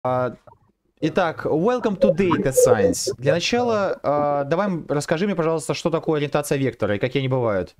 А, Итак, welcome to Data Science. Для начала, давай расскажи мне, пожалуйста, что такое ориентация вектора и какие они бывают.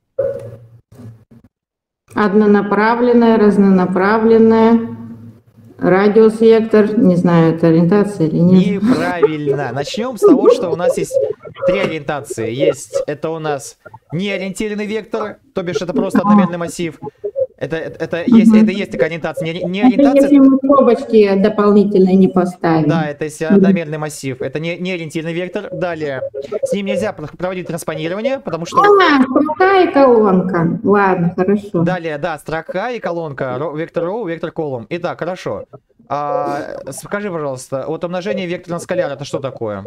Однонаправленная, разнонаправленная, радиус-вектор, не знаю, это ориентация или нет. Неправильно. Начнем с того, что у нас есть три ориентации. Это у нас неориентированный вектор, то бишь это просто одномерный массив. Это есть такая ориентация. Не Это ориентация. если мы скобочки дополнительные не поставим. Да, это если одномерный массив. Это не ориентированный вектор. Далее, с ним нельзя проводить транспонирование, потому что... Строка и колонка. Ладно, хорошо. Далее, да, строка и колонка. Вектор row, вектор column. Итак, хорошо. Скажи, пожалуйста, вот умножение вектора на скаляр, это что такое?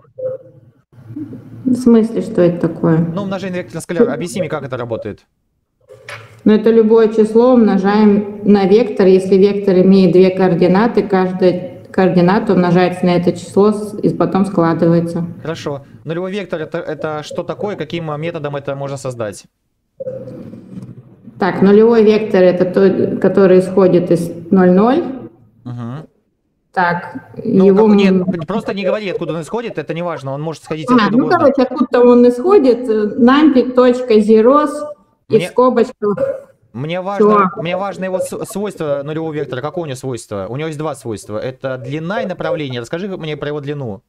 В смысле, что это такое? Ну, умножение вектора на скаляр. Объясни мне, как это работает. Ну, это любое число умножаем на вектор. Если вектор имеет две координаты, каждая координата умножается на это число и потом складывается. Хорошо. Нулевой вектор это что такое, каким методом это можно создать? Так, нулевой вектор это тот, который исходит из 0,0. Угу. Так, Ну, его... нет, просто не говори, откуда он исходит, это не важно, он может сходить откуда угодно. Короче, откуда он исходит, numpy.zeros и в скобочках. Мне важно его свойство нулевого вектора. Какое у него свойство? У него есть два свойства. Это длина и направление. Расскажи мне про его длину.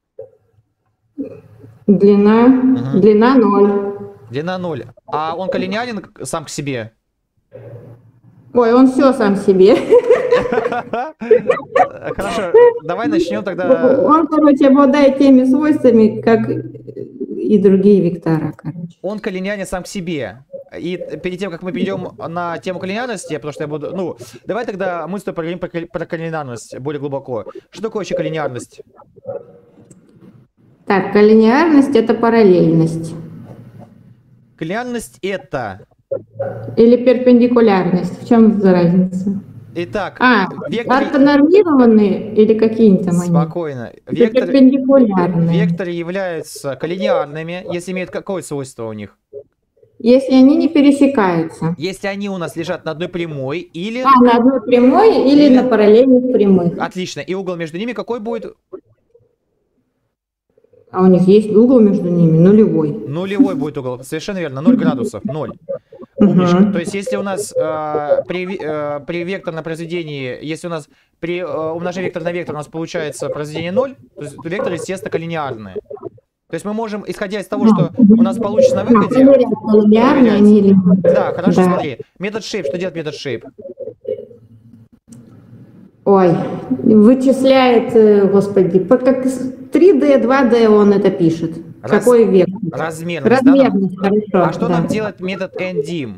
Длина 0. Длина 0. А он коллинеарен сам к себе? Ой, он все сам себе. Хорошо, давай начнем тогда. Он, короче, обладает теми свойствами, как и другие вектора, короче. Он коллинеарен сам к себе. И перед тем, как мы перейдем на тему коллинеарности, потому что я буду... Ну, давай тогда мы с тобой поговорим про коллинеарность более глубоко. Что такое вообще коллинеарность? Так, коллинеарность — это параллельность. Коллинеарность это... Или перпендикулярность. В чем разница? Итак, ортонормированные или какие-то они? Спокойно. Перпендикулярные. Векторы являются коллинеарными, если имеют какое свойство у них? Если они не пересекаются. Если они у нас лежат на одной прямой или... на одной прямой или на параллельных прямых. Отлично. И угол между ними какой будет? А у них есть угол между ними? Нулевой. Нулевой будет угол. Совершенно верно. 0 градусов. 0. Умничка. То есть, если у нас при векторном произведении, если у нас при умножении вектора на вектор у нас получается произведение 0, то вектор, естественно, коллинеарный. То есть мы можем, исходя из того, что у нас получится на выходе... Да, хорошо, смотри. Метод shape. Что делает метод shape? Ой, вычисляет, господи, как 3D, 2D он это пишет. Какой вектор? Размерность. Размерность, хорошо. А что нам делает метод ndim?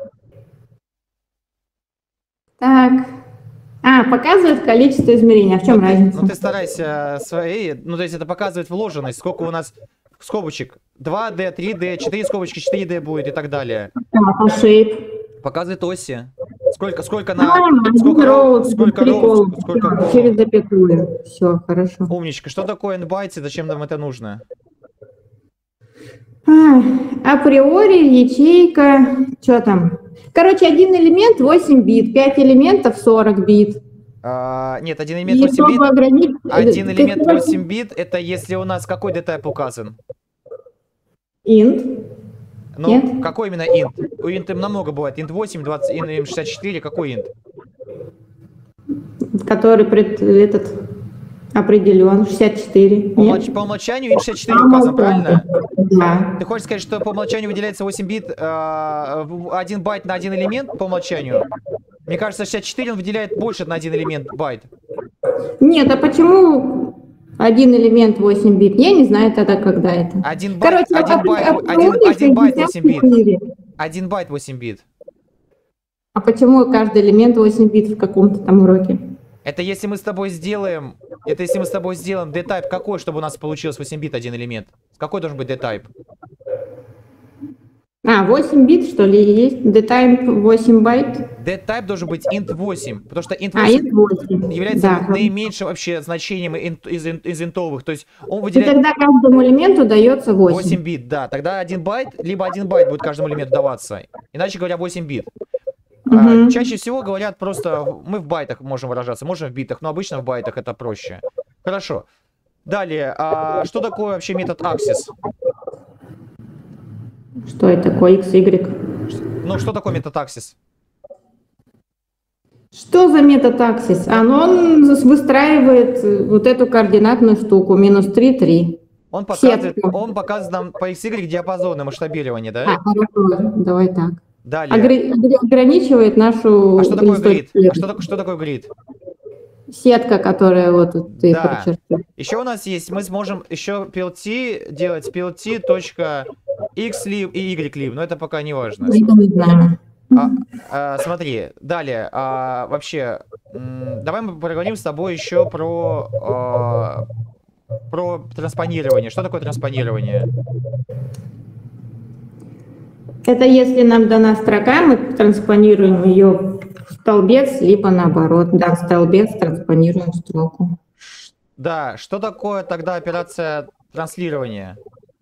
Так. Показывает количество измерений. А в чем разница? Ну ты старайся свои... Ну то есть это показывает вложенность, сколько у нас скобочек. 2D, 3D, 4 скобочки, 4D будет и так далее. А shape? Показывает оси. Сколько Сколько через запятую. Все, хорошо. Умничка. Что такое n-байт и зачем нам это нужно? Априори, ячейка, что там? Короче, один элемент 8 бит, 5 элементов 40 бит. Нет, один элемент 8 бит. Один элемент 8 бит, это если у нас какой d-type указан? Int. Ну, нет? Какой именно int? У int много бывает. Int 8, 20, int 64, какой int? Который определен, 64. По умолчанию int 64 указан, правильно? Да. Ты хочешь сказать, что по умолчанию выделяется 8 бит, 1 байт на один элемент по умолчанию? Мне кажется, 64 он выделяет больше на один элемент байт. Нет, а почему один элемент 8 бит? Я не знаю тогда, когда это. 1 байт 8 бит. 1 байт 8 бит. А почему каждый элемент 8 бит в каком-то там уроке? Это если мы с тобой сделаем... d-type какой, чтобы у нас получилось 8 бит один элемент? Какой должен быть d-type? 8 бит, что ли, есть? d-type 8 байт? d-type должен быть int 8, потому что int 8 является наименьшим вообще значением из интовых. То есть он выделяет... И тогда каждому элементу дается 8. 8 бит, да. Тогда 1 байт, либо 1 байт будет каждому элементу даваться. Иначе говоря, 8 бит. Чаще всего говорят просто, мы в байтах можем выражаться, можем в битах, но обычно в байтах это проще. Хорошо. Далее, что такое вообще метод Axis? Что это такое X, Y? Ну, что такое метод Axis? Что за метод Axis? Он выстраивает вот эту координатную штуку, -3, 3. Он показывает нам по XY диапазоны масштабирования, да? Хорошо, давай так. Далее. Ограничивает нашу... А что такое грид? Что такое грид? Сетка, которая вот тут ты прочертил. Еще у нас есть, мы сможем еще PLT делать PLT.xlib и ylib, но это пока не важно. Это не знаю. Смотри, далее, вообще, давай мы поговорим с тобой еще про транспонирование. Что такое транспонирование? Это если нам дана строка, мы транспонируем ее в столбец, либо наоборот, дан столбец, транспонируем в строку. Да, что такое тогда операция транслирования?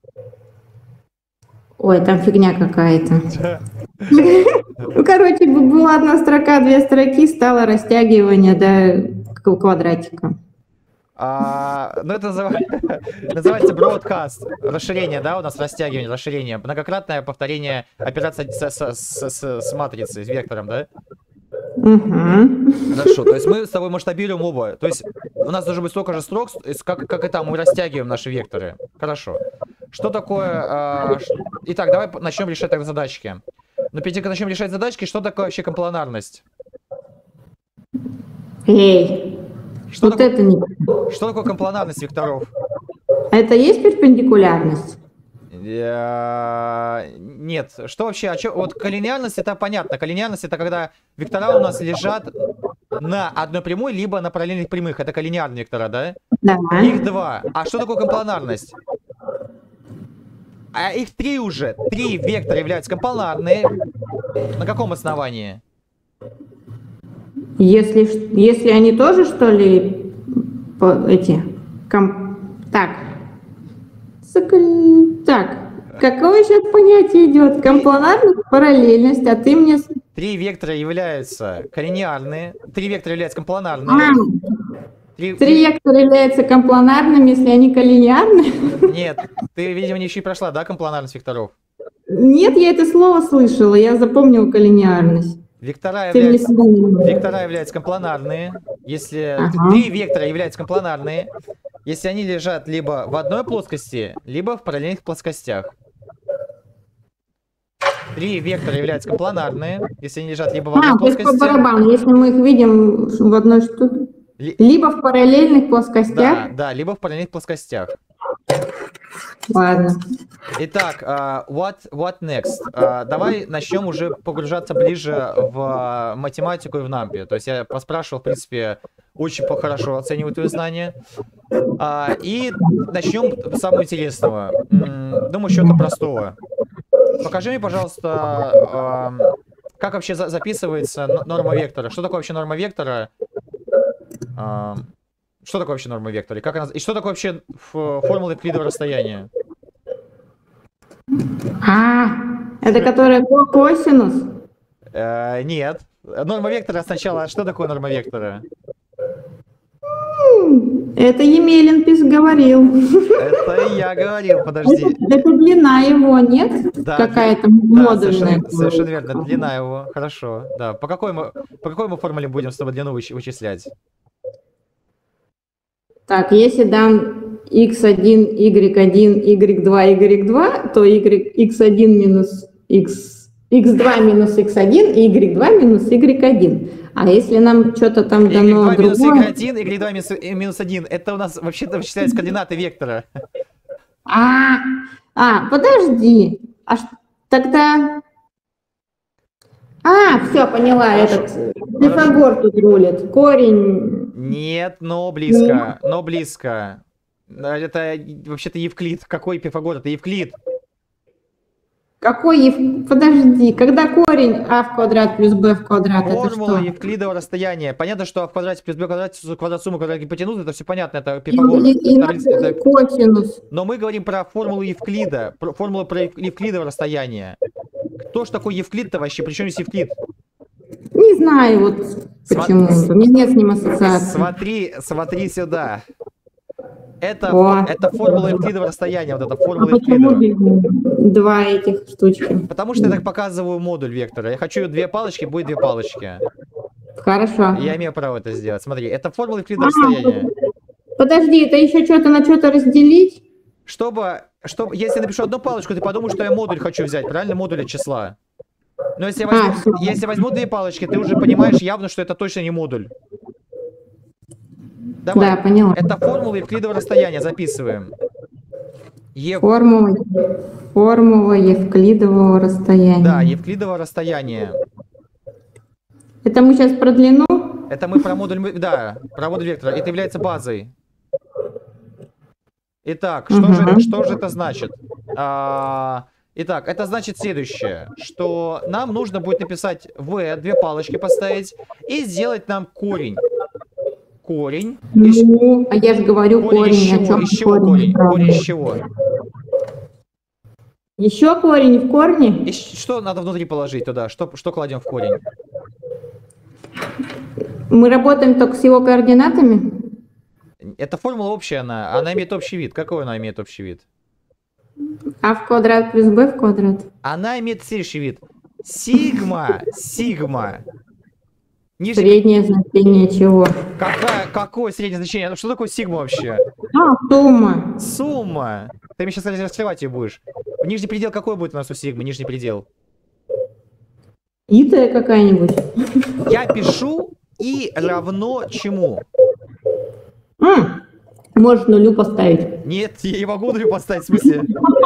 Ой, там фигня какая-то. Ну, короче, была одна строка, две строки, стало растягивание до квадратика. Ну, это называется broadcast. Расширение, да, у нас растягивание, расширение. Многократное повторение операции с матрицей, с вектором, да? Хорошо, то есть мы с тобой масштабируем оба. То есть у нас должно быть столько же строк, как и там, мы растягиваем наши векторы. Хорошо. Что такое... Итак, давай начнем решать тогда задачки. Но перед тем, как начнем решать задачки, что такое вообще компланарность? Эй, что вот это не... Что такое компланарность векторов? Это есть перпендикулярность? Нет. Что вообще? Вот коллинеарность это понятно. Коллинеарность это когда вектора у нас лежат на одной прямой, либо на параллельных прямых. Это коллинеарные вектора, да? Да. Их два. А что такое компланарность? А их три уже. Три вектора являются компланарные. На каком основании? Если они тоже, что ли, Так, какое сейчас понятие идет? Компланарность, параллельность, а ты мне... Три вектора являются коллинеарные. Три вектора являются компланарными. Три вектора являются компланарными, если они коллинеарны? Нет, ты, видимо, не еще и прошла, да, компланарность векторов? Нет, я это слово слышала, я запомнила коллинеарность. Вектора являются компланарные. Если три вектора являются компланарные, если они лежат либо в одной плоскости, либо в параллельных плоскостях. Три вектора являются компланарные, если они лежат либо в одной плоскости. То есть по барабану, если мы их видим в одной штуке. Либо в параллельных плоскостях? Да, либо в параллельных плоскостях. Ладно. Итак, what next? Давай начнем уже погружаться ближе в математику и в NumPy. То есть я поспрашивал, в принципе, очень хорошо оцениваю твои знания. И начнем с самого интересного. Думаю, что-то простого. Покажи мне, пожалуйста, как вообще записывается норма вектора. Что такое вообще норма вектора? Что такое вообще норма вектора? И что такое вообще формула евклидового расстояния? Это которая косинус? Нет. Норма вектора сначала. Что такое норма вектора? Это Емелин говорил. Это я говорил, подожди. Это длина его, нет? Да, какая-то модульная. Совершенно верно, длина его. Хорошо. Да. По какой мы формуле будем с тобой длину вычислять? Так, если дан x1, y1, y2, y2, то x1 минус x2 минус x1 и y2 минус y1. А если нам что-то там дано y2 минус другое... y1, y2 минус 1, это у нас вообще-то вычисляются координаты вектора. Подожди. Тогда... все, поняла. Этот Пифагор тут рулит. Корень... Нет, но близко. Но близко. Это вообще-то Евклид. Какой Пифагор? Это Евклид. Подожди, когда корень а в квадрат плюс b в квадрат, это что? Формула евклидового расстояния. Понятно, что а в квадрате плюс b в квадрате, квадрат суммы, квадрат гипотенузы, это все понятно, это Пифагор. Это косинус. Но мы говорим про формулу Евклида, формулу про евклидовое расстояние. Кто ж такой Евклид-то вообще? Причем здесь Евклид? Не знаю, вот почему. У меня нет с ним ассоциации. Смотри сюда. Это О. формула евклидового расстояния, вот эта А формула почему Евклидова. два этих штучки? Потому что я так показываю модуль вектора. Я хочу две палочки, будет две палочки. Хорошо. Я имею право это сделать. Смотри, это формула евклидового расстояния. Подожди, это еще что-то на что-то разделить? Чтобы, если я напишу одну палочку, ты подумаешь, что я модуль хочу взять, правильно? Модуля числа. Но если я возьму две палочки, ты уже понимаешь явно, что это точно не модуль. Давай. Да, поняла. Это формула евклидового расстояния. Записываем. Формула евклидового расстояния. Да, евклидового расстояния. Это мы сейчас про длину? Это мы про модуль, да, про модуль вектора. Это является базой. Итак, что же это значит? Итак, это значит следующее, что нам нужно будет написать v, две палочки поставить, и сделать нам корень. Корень. Ну, а я же говорю корень. Из чего корень? Корень из чего? Еще корень в корне? И что надо внутри положить туда? Что кладем в корень? Мы работаем только с его координатами? Это формула общая, она имеет общий вид. Какой она имеет общий вид? А в квадрат плюс b в квадрат. Она имеет следующий вид. Сигма. Среднее значение чего? Какое среднее значение? Что такое сигма вообще? Сумма. Сумма. Ты мне сейчас раскрывать ее будешь. Нижний предел какой будет у нас у сигмы? Нижний предел. Итая какая-нибудь. Я пишу и равно чему? Можешь нулю поставить. Нет, я не могу нулю поставить, в смысле?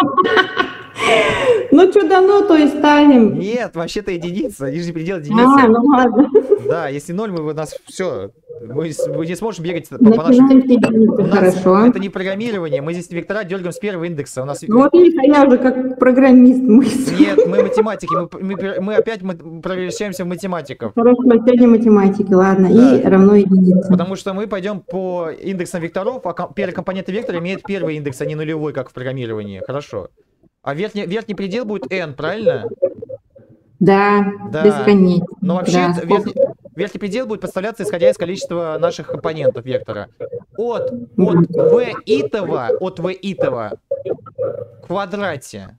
Ну, что дано, то и ставим. Нет, вообще-то единица. Нижний предел единица. Ну ладно. Да, если 0, мы у нас все. Мы не сможем бегать по нашим... Хорошо. Это не программирование. Мы здесь вектора дергаем с первого индекса. У нас... Вот видишь, а я уже как программист мыслю. Нет, мы математики. Мы опять превращаемся в математиков. Хорошо, сегодня математики, ладно. Да. И равно единица. Потому что мы пойдем по индексам векторов, а первый компонент вектора имеет первый индекс, а не нулевой, как в программировании. Хорошо. А верхний предел будет n, правильно? Да, бесконечно. Но вообще верхний предел будет подставляться, исходя из количества наших компонентов вектора. От v итого в квадрате.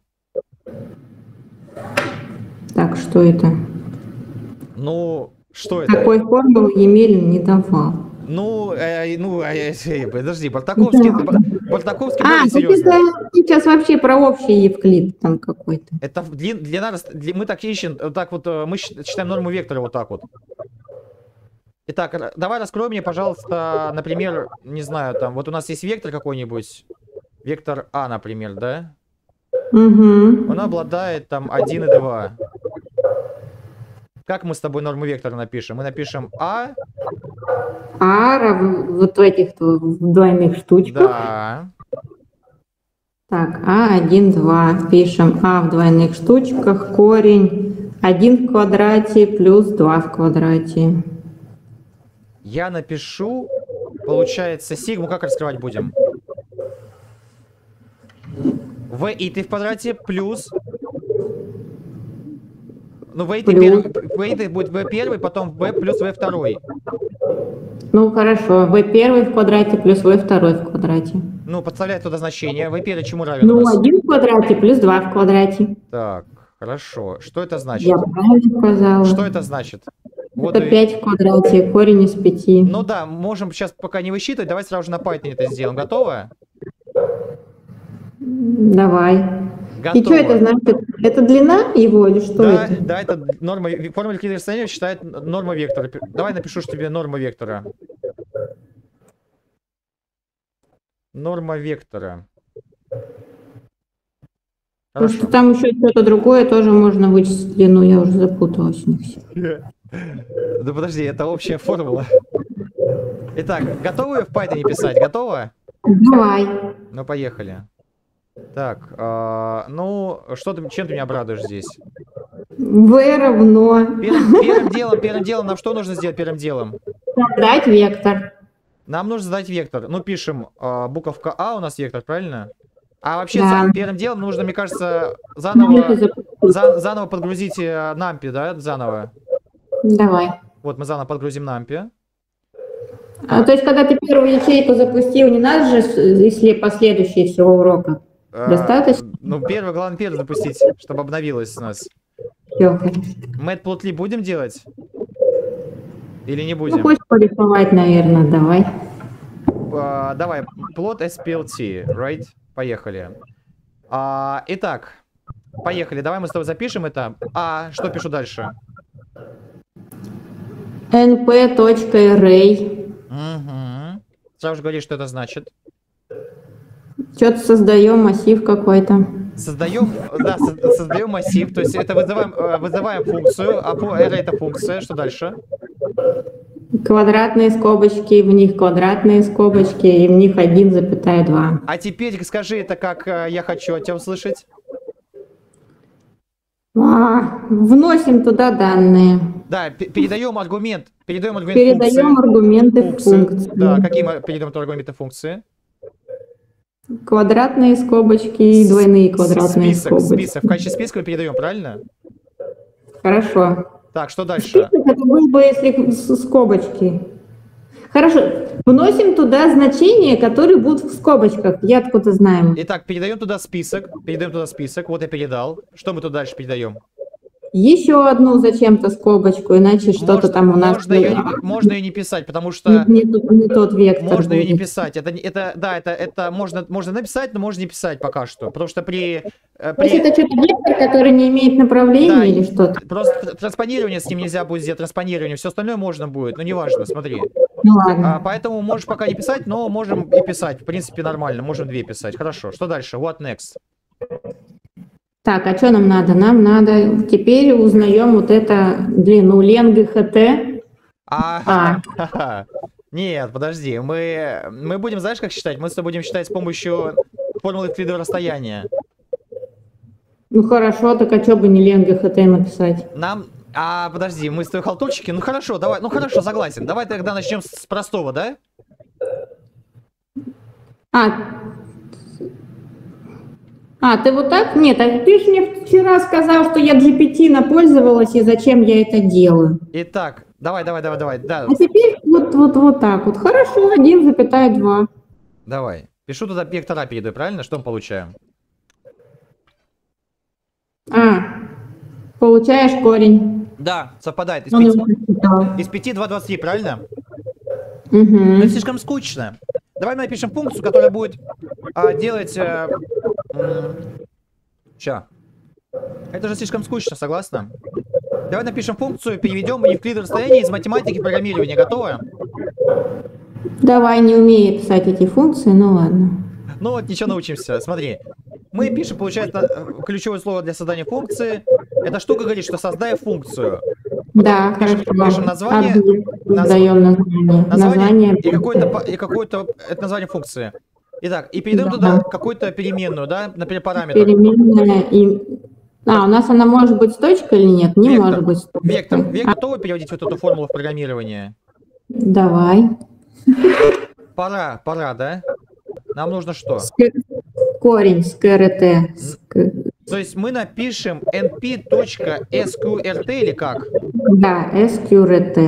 Так, что это? Ну, что это? Такой формулы Емелин не давал. Подожди, Бартаковский более серьезно. Сейчас вообще про общий Евклид там какой-то. Это длина, мы так ищем, так вот, мы считаем норму вектора вот так вот. Итак, давай раскрой мне, пожалуйста, например, не знаю, там, вот у нас есть вектор какой-нибудь, вектор А, например, да? Угу. Он обладает там 1 и 2. Как мы с тобой норму вектора напишем? Мы напишем А. Вот в этих двойных штучках. Да. Так, А1, 2. Пишем А в двойных штучках. Корень 1 в квадрате плюс 2 в квадрате. Я напишу, получается, сигму как раскрывать будем? В и ты в квадрате плюс... Ну, v будет v1, потом v плюс v2. Ну, хорошо. v1 в квадрате плюс v2 в квадрате. Ну, подставляй туда значение. v1 чему равен? Ну, 1 в квадрате плюс 2 в квадрате. Так, хорошо. Что это значит? Я правильно сказала. Что это значит? Это 5 в квадрате, корень из 5. Ну да, можем сейчас пока не высчитывать. Давай сразу же на Python это сделаем. Готово? Давай. Готово. И что это значит? Это длина его или что да, это? Да, это норма. Формула евклидового расстояния считает норма вектора. Давай напишу тебе норма вектора. Норма вектора. Потому что там еще что-то другое тоже можно вычислить длину. Я уже запуталась в них всех. Да подожди, это общая формула. Итак, готовы в Python писать? Готово? Давай. Ну, поехали. Так, ну, чем ты меня обрадуешь здесь? V равно. Первым делом нам что нужно сделать первым делом? Задать вектор. Нам нужно задать вектор. Ну, пишем буковка А у нас вектор, правильно? А вообще, да. Первым делом нужно, мне кажется, заново подгрузить NumPy, да, заново. Давай. Вот мы заново подгрузим NumPy. То есть, когда ты первую ячейку запустил, не надо же, если последующие всего урока? Достаточно? Ну, главное, первый запустить, чтобы обновилось у нас. Всё, хорошо. Matplotlib будем делать? Или не Ну, будем? хочешь порисовать, наверное, давай. Давай, plot SPLT, right? Поехали. Итак, поехали. Давай мы с тобой запишем это. Что пишу дальше? np.array. Угу. Сразу же говоришь, что это значит. Что-то создаем массив какой-то. Создаем массив, то есть это вызываем функцию, array это функция, что дальше? Квадратные скобочки, в них квадратные скобочки, и в них 1,2. А теперь скажи это, как я хочу от тебя услышать. Вносим туда данные. Да, передаем аргументы аргументы функции. Да, какие мы передаем аргументы функции? Квадратные скобочки и двойные квадратные скобочки. Список. В качестве списка мы передаем, правильно? Хорошо. Так, что дальше? Список это был бы, если скобочки. Хорошо. Вносим туда значения, которые будут в скобочках. Я откуда знаю. Итак, передаем туда список. Вот я передал. Что мы туда дальше передаем? Еще одну зачем-то скобочку, иначе что-то там у нас... Можно ее не писать, потому что... Не тот вектор. Можно ее не писать. Это можно написать, но можно не писать пока что. Потому что То есть это что-то вектор, который не имеет направления или что-то? Просто транспонирование с ним нельзя будет сделать, транспонирование. Все остальное можно будет, но неважно, смотри. Ну ладно. Поэтому можешь пока не писать, но можем и писать. В принципе, нормально. Можем 2 писать. Хорошо. Что дальше? What next? Так, а что нам надо? Нам надо... Теперь узнаем вот это длину ленг ХТ. Нет, подожди. Мы будем, знаешь, как считать? Мы с тобой будем считать с помощью формулы евклидового расстояния. Ну хорошо, так а что бы не ленг ХТ написать? Подожди, мы с тобой халтурщики? Ну хорошо, давай. Ну хорошо, согласен. Давай тогда начнем с простого, да? Ты вот так? Нет, ты же мне вчера сказал, что я GPT напользовалась, и зачем я это делаю. Итак, давай, да. А теперь вот так вот. Хорошо, 1,2. Давай. Пишу туда вектора передаю, правильно? Что мы получаем? Получаешь корень. Да, совпадает. Из 5 2,23, правильно? Угу. Но это слишком скучно. Давай мы напишем функцию, которая будет делать... Это же слишком скучно, согласна? Давай напишем функцию, переведем евклидовое расстояние из математики в программирование. Готово? Давай, не умею писать эти функции, ну ладно. Ну вот, ничего научимся. Смотри. Мы пишем, получается, ключевое слово для создания функции. Эта штука говорит, что создай функцию. Да, пишем название. Даем название. И какое-то это название функции. Итак, и передаем туда какую-то переменную, да, например, параметр. Переменная и... у нас она может быть с точкой или нет? Не может быть с точкой. Вектор. Готовы переводить вот эту формулу в программирование? Давай. Пора, да? Нам нужно что? Корень с КРТ. То есть мы напишем np.sqrt или как? Да, sqrt.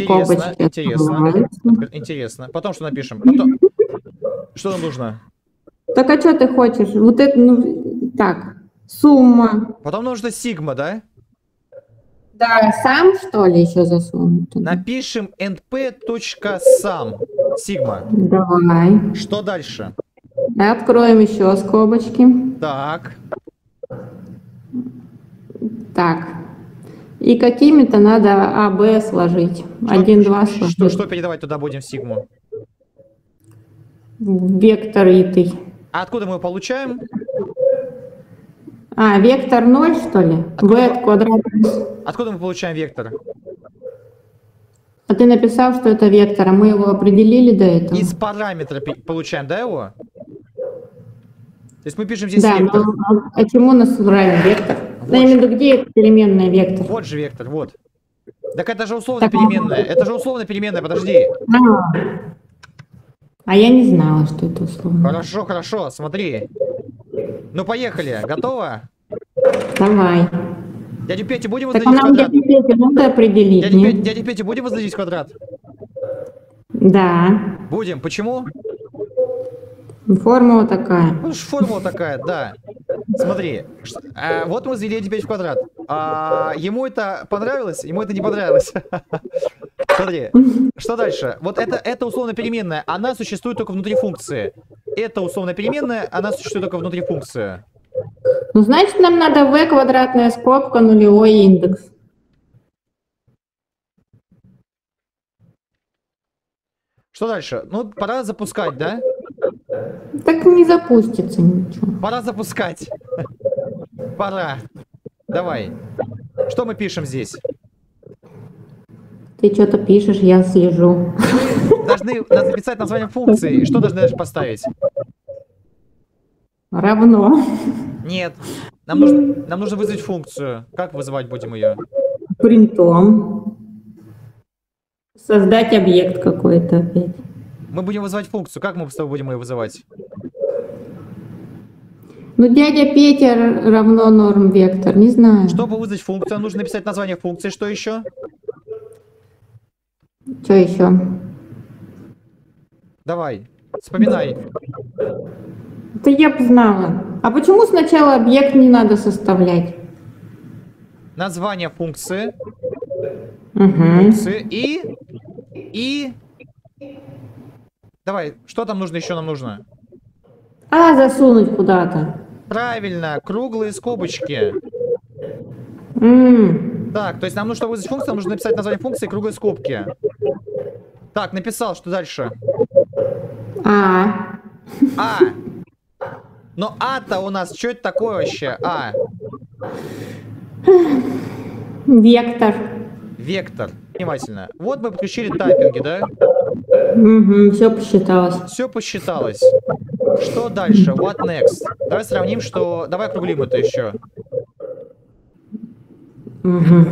Интересно. Потом что напишем? Что нам нужно? Так а что ты хочешь? Вот это, так, сумма. Потом нужно сигма, да? Да, сам что ли еще засунуть? Напишем np.sum. Сигма. Давай. Что дальше? Откроем еще скобочки. Так. Так. И какими-то надо АБ сложить. 1, 2 сложить. Что передавать туда будем в сигму? Вектор итый. А откуда мы его получаем? Вектор 0, что ли? В квадрат. Откуда мы получаем вектор? А ты написал, что это вектор, а мы его определили до этого? Из параметра получаем, да, его? То есть мы пишем здесь вектор. Да, а чему нас равен вектор? Вот я имею в виду, где переменная вектор? Вот же вектор, вот. Так это же условно переменная. Это же условно переменная, подожди. А я не знала, что это условно. Хорошо, смотри. Ну, поехали. Готово? Давай. Дядю Петю будем Так возводить в нам квадрат? дядю Петю надо определить, нет? Дядю Петю будем возводить в квадрат? Да. Будем. Почему? Формула такая. Ну, формула такая, да. Смотри, вот мы возвели дядю Петю в квадрат. Ему это понравилось? Ему это не понравилось. Смотри, что дальше? Вот это условная переменная, она существует только внутри функции. Это условная переменная, она существует только внутри функции. Ну, значит, нам надо v квадратная скобка нулевой индекс. Что дальше? Ну, пора запускать, да? Так не запустится ничего. Пора запускать. Пора. Давай. Что мы пишем здесь? Ты что-то пишешь, я слежу. Должны записать название функции. Что должны дальше поставить? Равно. Нет. Нам нужно вызвать функцию. Как вызывать будем ее? Принтом. Создать объект какой-то опять. Мы будем вызывать функцию. Как мы с тобой будем ее вызывать? Ну, дядя Петя равно норм вектор, не знаю. Чтобы вызвать функцию, нужно написать название функции. Что еще? Что еще? Давай, вспоминай. Да я бы знала. А почему сначала объект не надо составлять? Название функции. Угу. И... Давай, что там нужно еще нам нужно? Засунуть куда-то. Правильно, круглые скобочки. Так, то есть нам нужно, чтобы вызвать функцию, нам нужно написать название функции и круглые скобки. Так, написал, что дальше? А. Но А-то у нас, что это такое вообще? Вектор. Вектор. Внимательно. Вот мы подключили тайпинги, да? Угу, все посчиталось. Все посчиталось. Что дальше? What next? Давай сравним, что... Давай округлим это еще. Угу.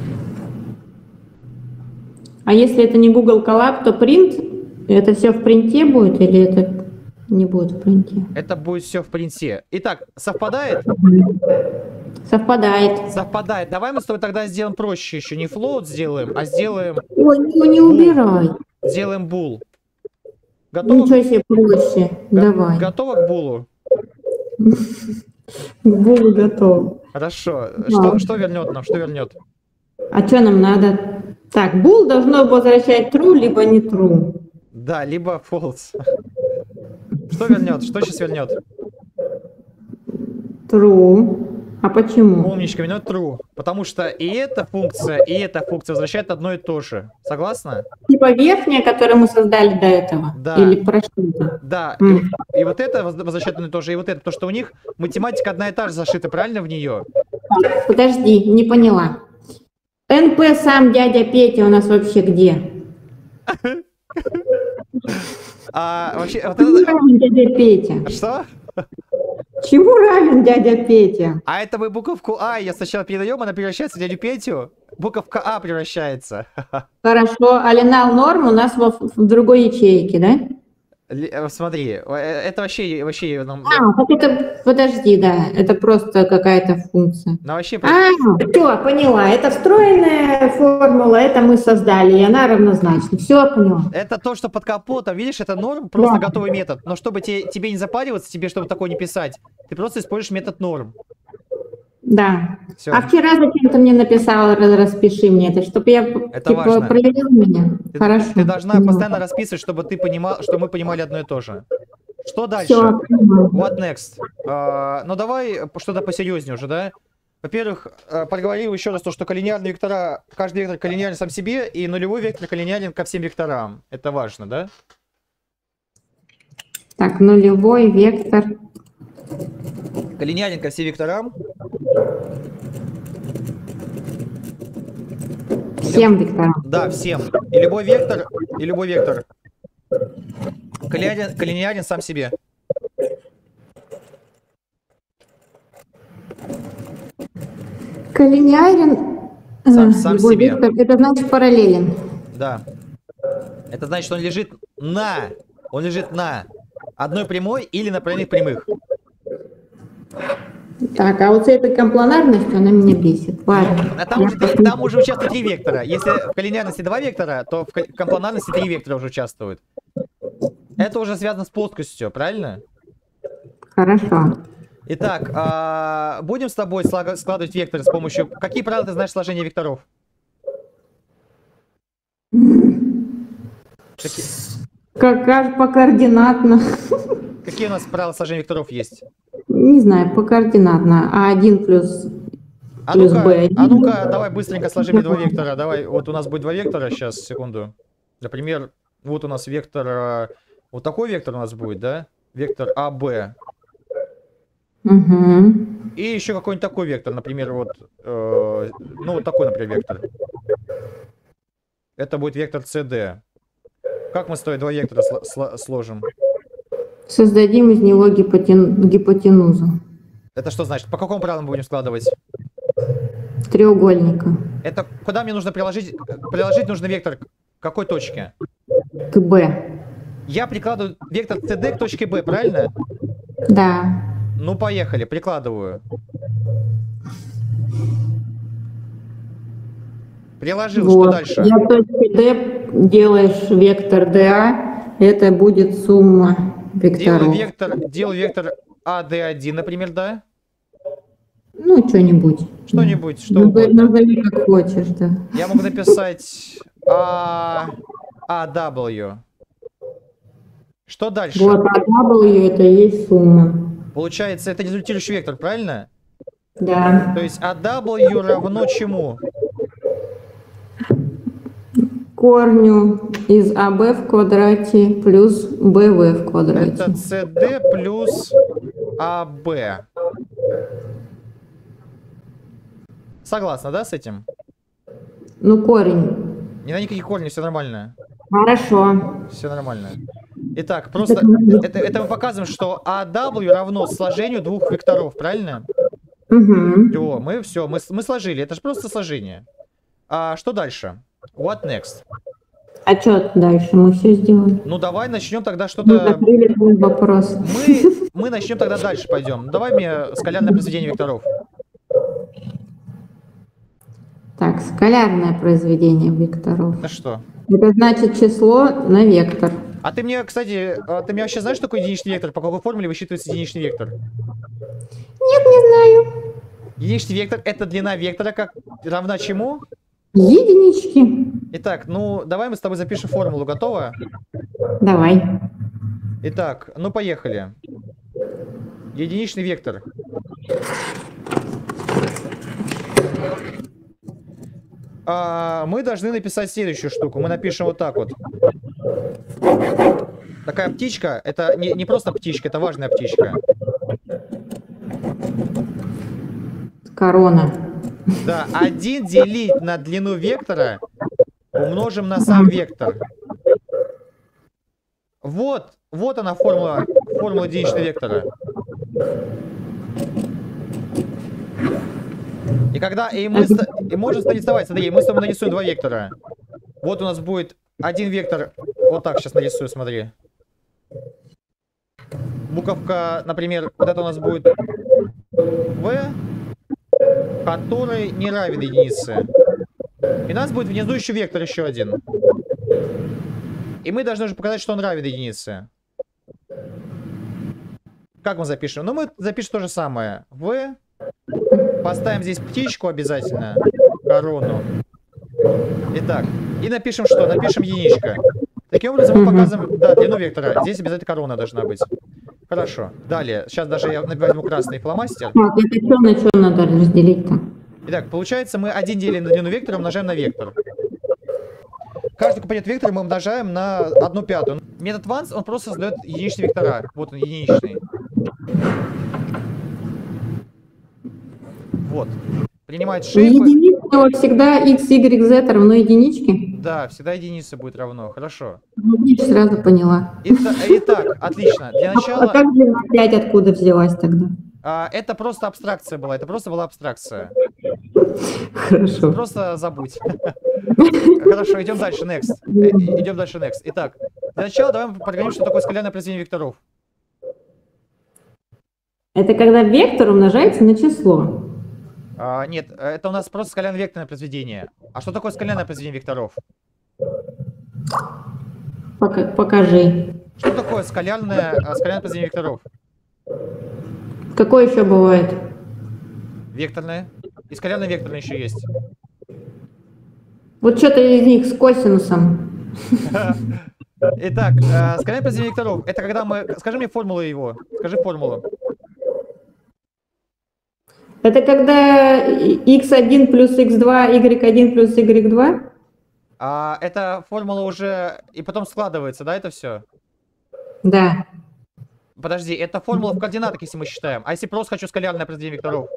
А если это не Google Colab, то print, это все в принте будет или это не будет в принте? Это будет все в принте. Итак, совпадает? Совпадает. Совпадает. Давай мы с тобой тогда сделаем проще еще. Не float сделаем, а сделаем... Ой, не убирай. Сделаем bool. Готово? Ничего себе проще. Давай. Готово к булу? Булу готов. Хорошо. Да. Что вернет нам? Что вернет? А что нам надо? Так, bool должно возвращать true, либо не true. Да, либо false. Что вернет? Что сейчас вернет? True. А почему? Умничка, вернет true. Потому что и эта функция возвращает одно и то же. Согласна? Типа верхняя, которую мы создали до этого? Да. Или про что-то? Да. И вот это возвращает одно и то же, и вот это. То, что у них математика одна и та же зашита, правильно, в нее? Подожди, не поняла. НП сам дядя Петя у нас вообще где? Вообще, вот Чему это... равен дядя Петя? Что? Чему равен дядя Петя? А это мы буковку А ее сначала передаем, она превращается в дядю Петю. Буковка А превращается. Хорошо, а ленал норм у нас в другой ячейке, да? Смотри, это вообще нам... Так это, подожди, да, это просто какая-то функция. Ну, вообще... Все, поняла, это встроенная формула, это мы создали, и она равнозначна. Все, поняла. Это то, что под капотом, видишь, это норм, просто готовый метод. Но чтобы тебе не запариваться, тебе чтобы такое не писать, ты просто используешь метод норм. Да. Всё. А вчера зачем ты мне написала, распиши мне это, чтобы я Это важно. проверил меня? Хорошо. Ты должна постоянно расписывать, чтобы ты понимал, что мы понимали одно и то же. Что дальше? Всё, What next? Ну давай что-то посерьезнее уже, да? Во-первых, проговорил еще раз то, что коллинеарные вектора, каждый вектор коллинеарен сам себе, и нулевой вектор коллинеарен ко всем векторам. Это важно, да? Так, нулевой вектор. Коллинеарен ко всем векторам. Всем векторам. Да, всем. И любой вектор коллинеарен сам себе. Коллинеарен. Сам любой себе. вектор, это значит параллелен. Да. Это значит, он лежит на одной прямой или на параллельных прямых. Так, а вот с этой компланарностью она меня бесит. Ладно. А там уже участвуют 3 вектора. Если в коллинеарности 2 вектора, то в компланарности 3 вектора уже участвуют. Это уже связано с плоскостью, правильно? Хорошо. Итак, будем с тобой складывать векторы с помощью... Какие правила ты знаешь сложения векторов? Как покоординатно. Какие у нас правила сложения векторов есть? Не знаю, покоординатно. А1 плюс b1. А ну-ка, давай быстренько сложим 2 вектора. Давай, вот у нас будет 2 вектора. Сейчас, секунду. Например, вот у нас вектор... Вот такой вектор у нас будет, да? Вектор АБ. Угу. И еще какой-нибудь такой вектор, например, вот... ну, вот такой, например, вектор. Это будет вектор CD. Как мы с тобой 2 вектора сложим? Создадим из него гипотенузу. Это что значит? По какому правилу мы будем складывать? Треугольника. Это куда мне нужно приложить? Приложить нужно вектор к какой точке? К b. Я прикладываю вектор CD к точке B, правильно? Да. Ну, поехали, прикладываю. Приложил, Вот. что дальше? Я точке D делаешь вектор DA, это будет сумма векторов. Делаю вектор AD1, например, да? Ну, что-нибудь. Что-нибудь, что угодно. Назови как хочешь, да. Я могу написать AW. Что дальше? Вот, AW это и есть сумма. Получается, это результирующий вектор, правильно? Да. То есть AW равно чему? Корню из АБ в квадрате плюс БВ в квадрате. Это CD плюс АБ. Согласна, да, с этим? Ну, корень. Не на никаких корней, все нормально. Хорошо. Все нормально. Итак, просто это мы показываем, что AW равно сложению 2 векторов, правильно? Угу. Мы сложили. Это же просто сложение. А что дальше? What next? А что дальше? Мы все сделали. Ну давай начнем тогда Мы что-то. закрыли твой вопрос. Мы начнем тогда дальше пойдем. Давай мне скалярное произведение векторов. Так, скалярное произведение векторов. Это что? Это значит число на вектор. А ты мне, кстати, ты мне вообще знаешь, что такое единичный вектор? По какой формуле высчитывается единичный вектор? Нет, не знаю. Единичный вектор — это длина вектора, как равна чему? Единички. Итак, ну давай мы с тобой запишем формулу. Готово? Давай. Итак, ну поехали. Единичный вектор. Мы должны написать следующую штуку. Мы напишем вот так вот. Такая птичка. Это не просто птичка, это важная птичка. Корона. Да, 1 делить на длину вектора умножим на сам вектор. Вот она формула единичного вектора. И можем нарисовать, смотри, мы с тобой нарисуем 2 вектора. Вот у нас будет один вектор, вот так сейчас нарисую, смотри. Буковка, например, вот это у нас будет V, который не равен единице. И у нас будет внизу еще вектор еще один. И мы должны уже показать, что он равен единице. Как мы запишем? Ну, мы запишем то же самое. V. Поставим здесь птичку обязательно. Корону. Итак. И напишем что? Напишем единичка. Таким образом мы показываем, да, длину вектора. Здесь обязательно корона должна быть. Хорошо. Далее. Сейчас даже я возьму красный фломастер. Это что, на что надо разделить-то? Итак, получается, мы 1 делим на длину вектора, умножаем на вектор. Каждый компонент вектора мы умножаем на 1/5. Метод Ванс, он просто создает единичные вектора. Вот он, единичный. Вот. Принимает шейпы. Единица всегда x, y, z равно единичке? Да, всегда единица будет равно. Хорошо. Я сразу поняла. Итак, отлично. Для начала... А как длина 5 откуда взялась тогда? Это просто абстракция была. Это просто была абстракция. Хорошо. Просто забудь. Хорошо, идем дальше. Next. Идем дальше. Next. Итак, для начала давай поговорим, что такое скалярное произведение векторов. Это когда вектор умножается на число. Нет, это у нас просто скалярно-векторное произведение. А что такое скалярное произведение векторов? Покажи. Что такое скалярное произведение векторов? Какое еще бывает? Векторное. И скалярно-векторное еще есть. Вот что-то из них с косинусом. Итак, скалярное произведение векторов. Это когда мы... Скажи мне формулу его. Скажи формулу. Это когда x1 плюс x2, y1 плюс y2? Эта формула уже... И потом складывается, да, это все? Да. Подожди, это формула в координатах, если мы считаем. А если просто хочу скалярное произведение векторов?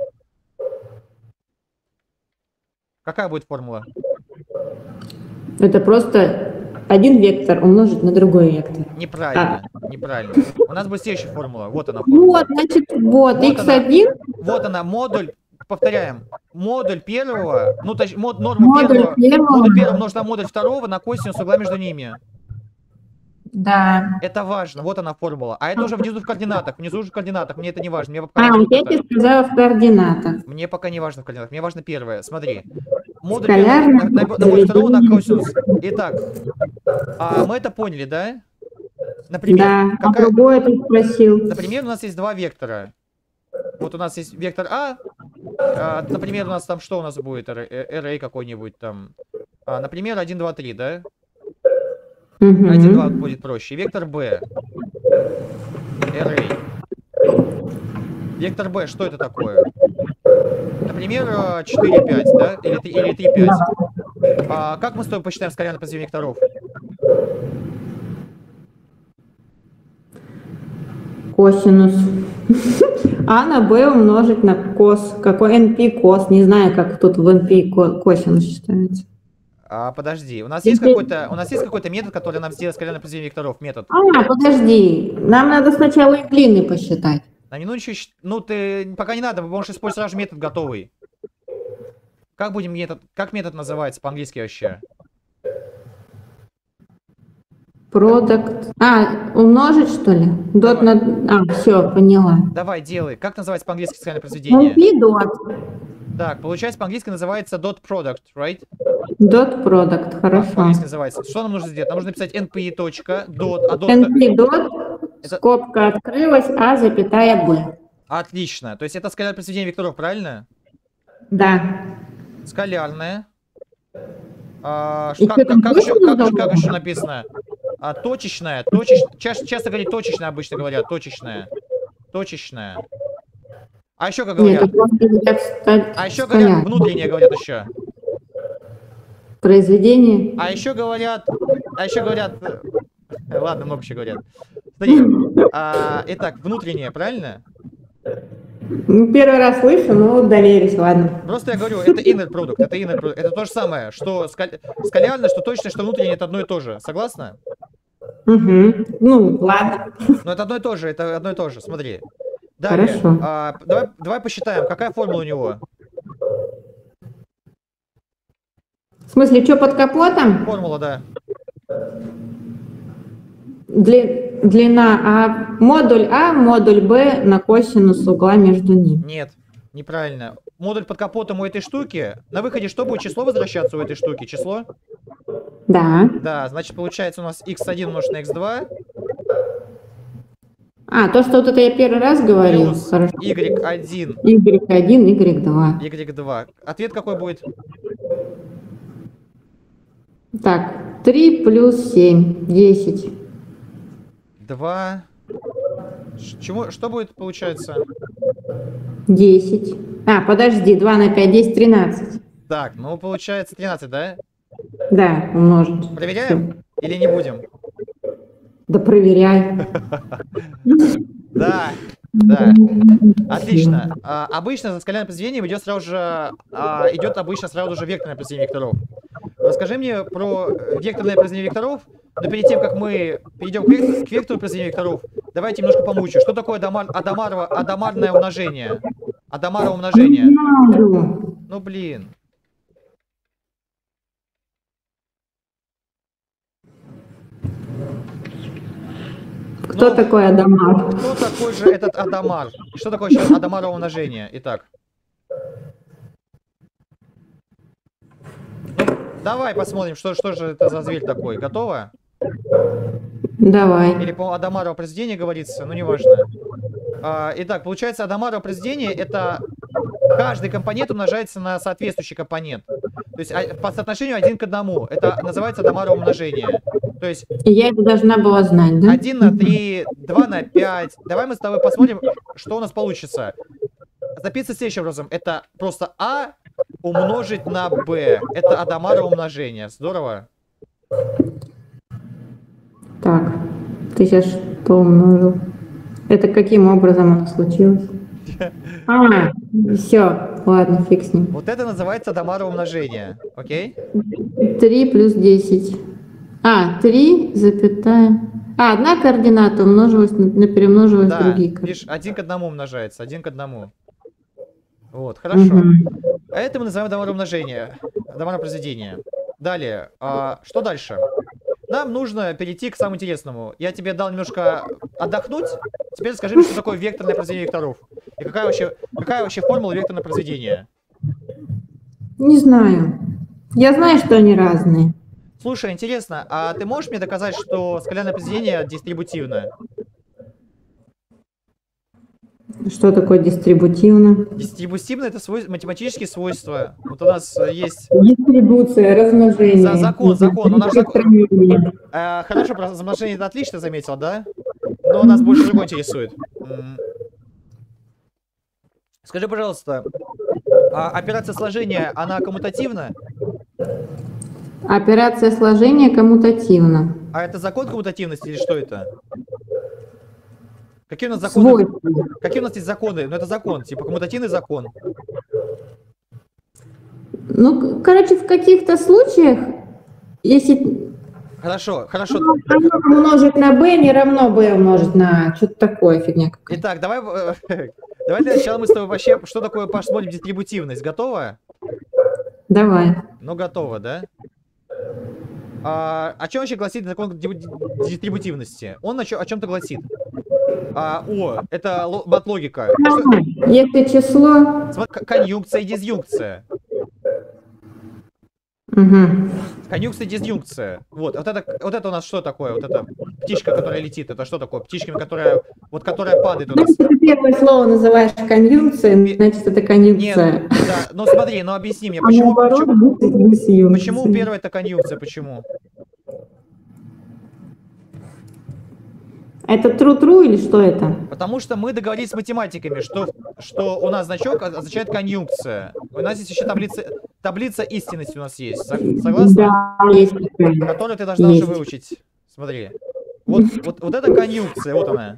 Какая будет формула? Это просто один вектор умножить на другой вектор. Неправильно, неправильно. У нас будет следующая формула. Вот она формула. Вот, значит, вот x1. Вот она, модуль, повторяем, модуль первого, ну, точнее, норму Модуль первого. модуль первого умножить на модуль второго на косинус угла между ними. Да. Это важно, вот она формула. А это уже внизу в координатах, внизу уже в координатах, мне это не важно. Мне пока Я тебе сказала в координатах. Мне пока не важно в координатах, мне важно первое. Смотри, модуль Скалярное первого на модуль второго на косинус. Итак, мы это поняли, да? Например, да, другое ты спросил. Например, у нас есть два вектора. Вот у нас есть вектор например, у нас там что у нас будет? Array какой-нибудь там. Например, 1, 2, 3, да? 1, 2 будет проще. Вектор B. Array. Вектор B, что это такое? Например, 4, 5, да? Или 3, 5. Как мы с тобой посчитаем скалярное произведение векторов? Косинус. А на b умножить на кос. Какой np кос? Не знаю, как тут в np косинус считается. Подожди, у нас есть какой-то метод, который нам сделает скалярное произведение векторов? Метод. Подожди. Нам надо сначала их длины посчитать. Нам не нужно еще... Ну, ты пока не надо, мы можешь использовать сразу же метод готовый. Как метод называется по-английски вообще? Product. Умножить, что ли? Dot на... все, поняла. Давай, делай. Как называется по-английски скалярное произведение? Dot. Так, получается, по-английски называется dot product, right? Dot product, хорошо. По-английски называется. Что нам нужно сделать? Нам нужно написать np.dot. np dot, скобка открылась, запятая b. Отлично. То есть это скалярное произведение векторов, правильно? Да. Скалярное. Как еще написано? Точечная. Часто говорят точечная, обычно говорят. Точечная. А еще как говорят? А еще говорят внутреннее, говорят еще. Произведение. А еще говорят. Ладно, много еще говорят. Смотри. Итак, внутреннее, правильно? Первый раз слышу, но доверюсь, ладно. Просто я говорю, это inner product, это то же самое, что скалярное, что точное, что внутреннее, это одно и то же. Согласна? Ну, ладно. Но это одно и то же, смотри. Далее, хорошо. Давай посчитаем, какая формула у него? В смысле, что под капотом? Формула, да. Длина модуль B на косинус угла между ними. Нет, неправильно. Модуль под капотом у этой штуки. На выходе что будет? Число возвращаться у этой штуки? Число? Да. Да, значит, получается у нас x1 умножить на x2. То, что вот это я первый раз говорил. Плюс хорошо. y1. y1, y2. y2. Ответ какой будет? Так, 3 плюс 7, 10. 2. Что будет, получается? 10. Подожди, 2 на 5, 10, 13. Так, ну получается 13, да? Да, умножить. Проверяем или не будем? Да проверяй. Да. Отлично. Обычно за скалярным произведением идет сразу же векторное произведение векторов. Расскажи мне про векторное произведение векторов, но перед тем, как мы перейдем к вектору произведения векторов, давайте немножко помучу. Что такое адамарное умножение? Адамаровое умножение. Ну, блин. Кто такой Адамар? Кто такой же этот Адамар? И что такое еще Адамарово умножение? Итак. Давай посмотрим, что же это за зверь такой. Готово? Давай. Или по Адамарово произведение говорится, ну неважно. Итак, получается, Адамарово произведение это каждый компонент умножается на соответствующий компонент. То есть по соотношению 1 к 1. Это называется Адамарово умножение. То есть Я это должна была знать, да? 1 на 3, 2 на 5. Давай мы с тобой посмотрим, что у нас получится. Записывать следующим образом. Это просто А умножить на Б. Это Адамарово умножение. Здорово? Так, ты сейчас что умножил? Это каким образом оно случилось? Все, ладно, фиг с ним. Вот это называется Адамарово умножение. Окей? 3 плюс 10. 3 запятая. Одна координата умножилась на перемножилась Да, другие координаты. видишь, 1 к 1 умножается, 1 к 1. Вот, хорошо. А это мы называем Адамарово умножение. Адамарово произведение. Далее, что дальше? Нам нужно перейти к самому интересному. Я тебе дал немножко отдохнуть. Теперь скажи мне, что такое векторное произведение векторов. И какая вообще формула векторного произведения? Не знаю. Я знаю, что они разные. Слушай, интересно, а ты можешь мне доказать, что скалярное произведение дистрибутивно? Что такое дистрибутивно? Дистрибутивно это математические свойства. Вот у нас есть... Дистрибуция, размножение. Закон. У нас закон. Хорошо, про размножение это отлично заметил, да? Но нас больше другое интересует. Скажи, пожалуйста, операция сложения, она коммутативна? Операция сложения коммутативна. А это закон коммутативности или что это? Какие у нас законы? Свойства. Какие у нас есть законы? Ну это закон, типа коммутативный закон. Ну, короче, в каких-то случаях, если... Хорошо. А умножить на b не равно b умножить на... Что-то такое, фигня какая-то. Итак, давай для начала мы с тобой вообще, что такое посмотрим дистрибутивность. Готова? Давай. Ну, готова, да? О чем вообще гласит закон дистрибутивности? Он о чем-то гласит. Это мат-логика. Если число... Конъюнкция и дизъюнкция. Угу. Конъюнкция и дизъюнкция. Вот это у нас что такое? Вот эта птичка, которая летит, это что такое? Птичка, которая падает у нас. Если ты первое слово называешь конъюнкцией, значит это конъюнкция. Нет, да, ну смотри, ну объясни мне, почему первое это конъюнкция, почему? Это true-true или что это? Потому что мы договорились с математиками, что у нас значок означает конъюнкция. У нас есть еще таблица истинности у нас есть. Согласна? Да, есть. Которую ты должна уже выучить. Смотри. Вот это конъюнкция, вот она.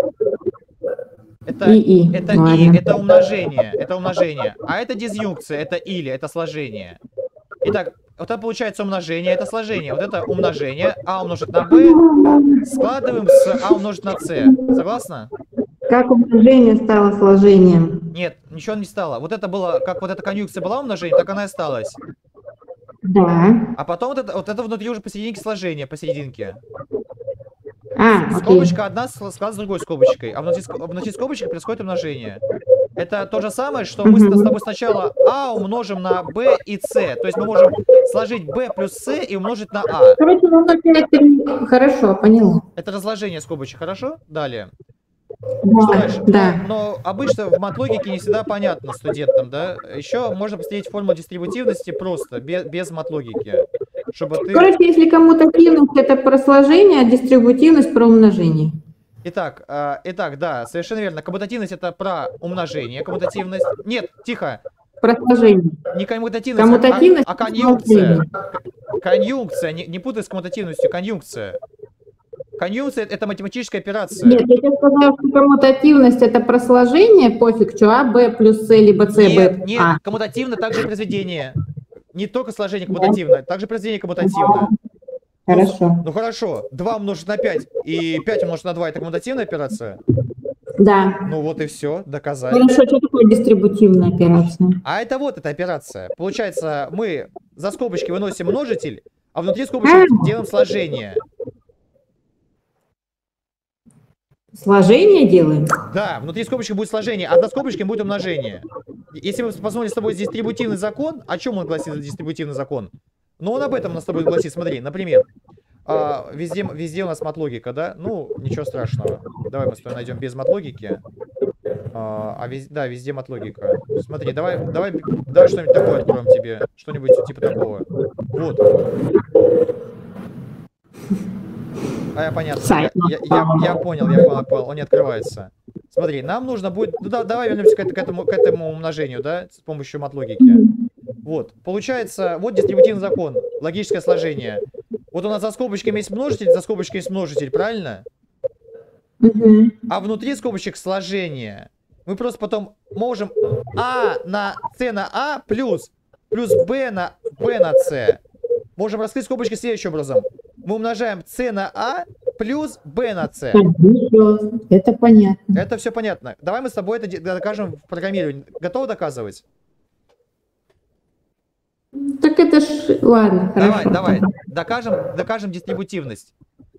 Это это умножение. А это дизъюнкция, это или, это сложение. Итак, вот это получается умножение, это сложение. Вот это умножение, а умножить на b, складываем с а умножить на c. Согласна? Как умножение стало сложением? Нет, ничего не стало. Вот это было, как вот эта конъюнкция была умножение, так она и осталась. Да. А потом вот это внутри уже посерединке сложение, посерединке. Окей. Скобочка одна складывается с другой скобочкой, а внутри скобочки происходит умножение. Это то же самое, что мы с тобой сначала а умножим на b и c. То есть мы можем сложить b плюс c и умножить на а. Короче, хорошо, поняла. Это разложение скобочек, хорошо? Далее. Да. Но обычно в мат-логике не всегда понятно студентам, да? Еще можно посмотреть формулу дистрибутивности просто, без мат-логики. Короче, если коммутативность это про сложение, а дистрибутивность про умножение. Итак, да, совершенно верно. Коммутативность это про умножение, коммутативность. Нет, тихо. Про сложение. Не коммутативность, а конъюнкция. Конъюнкция, не путай с коммутативностью, конъюнкция. Конъюнкция это математическая операция. Нет, я тебе сказала, что коммутативность это про сложение, пофиг, что а, b плюс c, либо c, b. Нет, коммутативно также произведение. Не только сложение коммутативно, также произведение коммутативно. Хорошо. Ну хорошо, 2 умножить на 5 и 5 умножить на 2 это коммутативная операция? Да. Ну вот и все, доказали. Хорошо, что такое дистрибутивная операция? А это вот эта операция. Получается, мы за скобочки выносим множитель, а внутри скобочек делаем сложение. Сложение делаем? Да, внутри скобочки будет сложение, а за скобочками будет умножение. Если мы посмотрим с тобой дистрибутивный закон, о чем он гласит дистрибутивный закон? Ну, он об этом нас с тобой гласит. Смотри, например, везде у нас матлогика, да? Ну, ничего страшного. Давай мы с тобой найдем без матлогики. Да, везде матлогика. Смотри, давай что-нибудь такое откроем тебе. Что-нибудь типа такого. Вот. Я понятно. Я понял, он не открывается. Смотри, нам нужно будет... Ну, давай вернемся к этому умножению, да, с помощью матлогики. Вот, получается, вот дистрибутивный закон, логическое сложение. Вот у нас за скобочками есть множитель, за скобочкой есть множитель, правильно? А внутри скобочек сложение. Мы просто потом можем А на С на А плюс Б на С. Можем раскрыть скобочки следующим образом. Мы умножаем С на А плюс Б на С. Это понятно. Это все понятно. Давай мы с тобой это докажем в программировании. Готовы доказывать? Так это ж... Ладно, хорошо. Давай. Докажем дистрибутивность.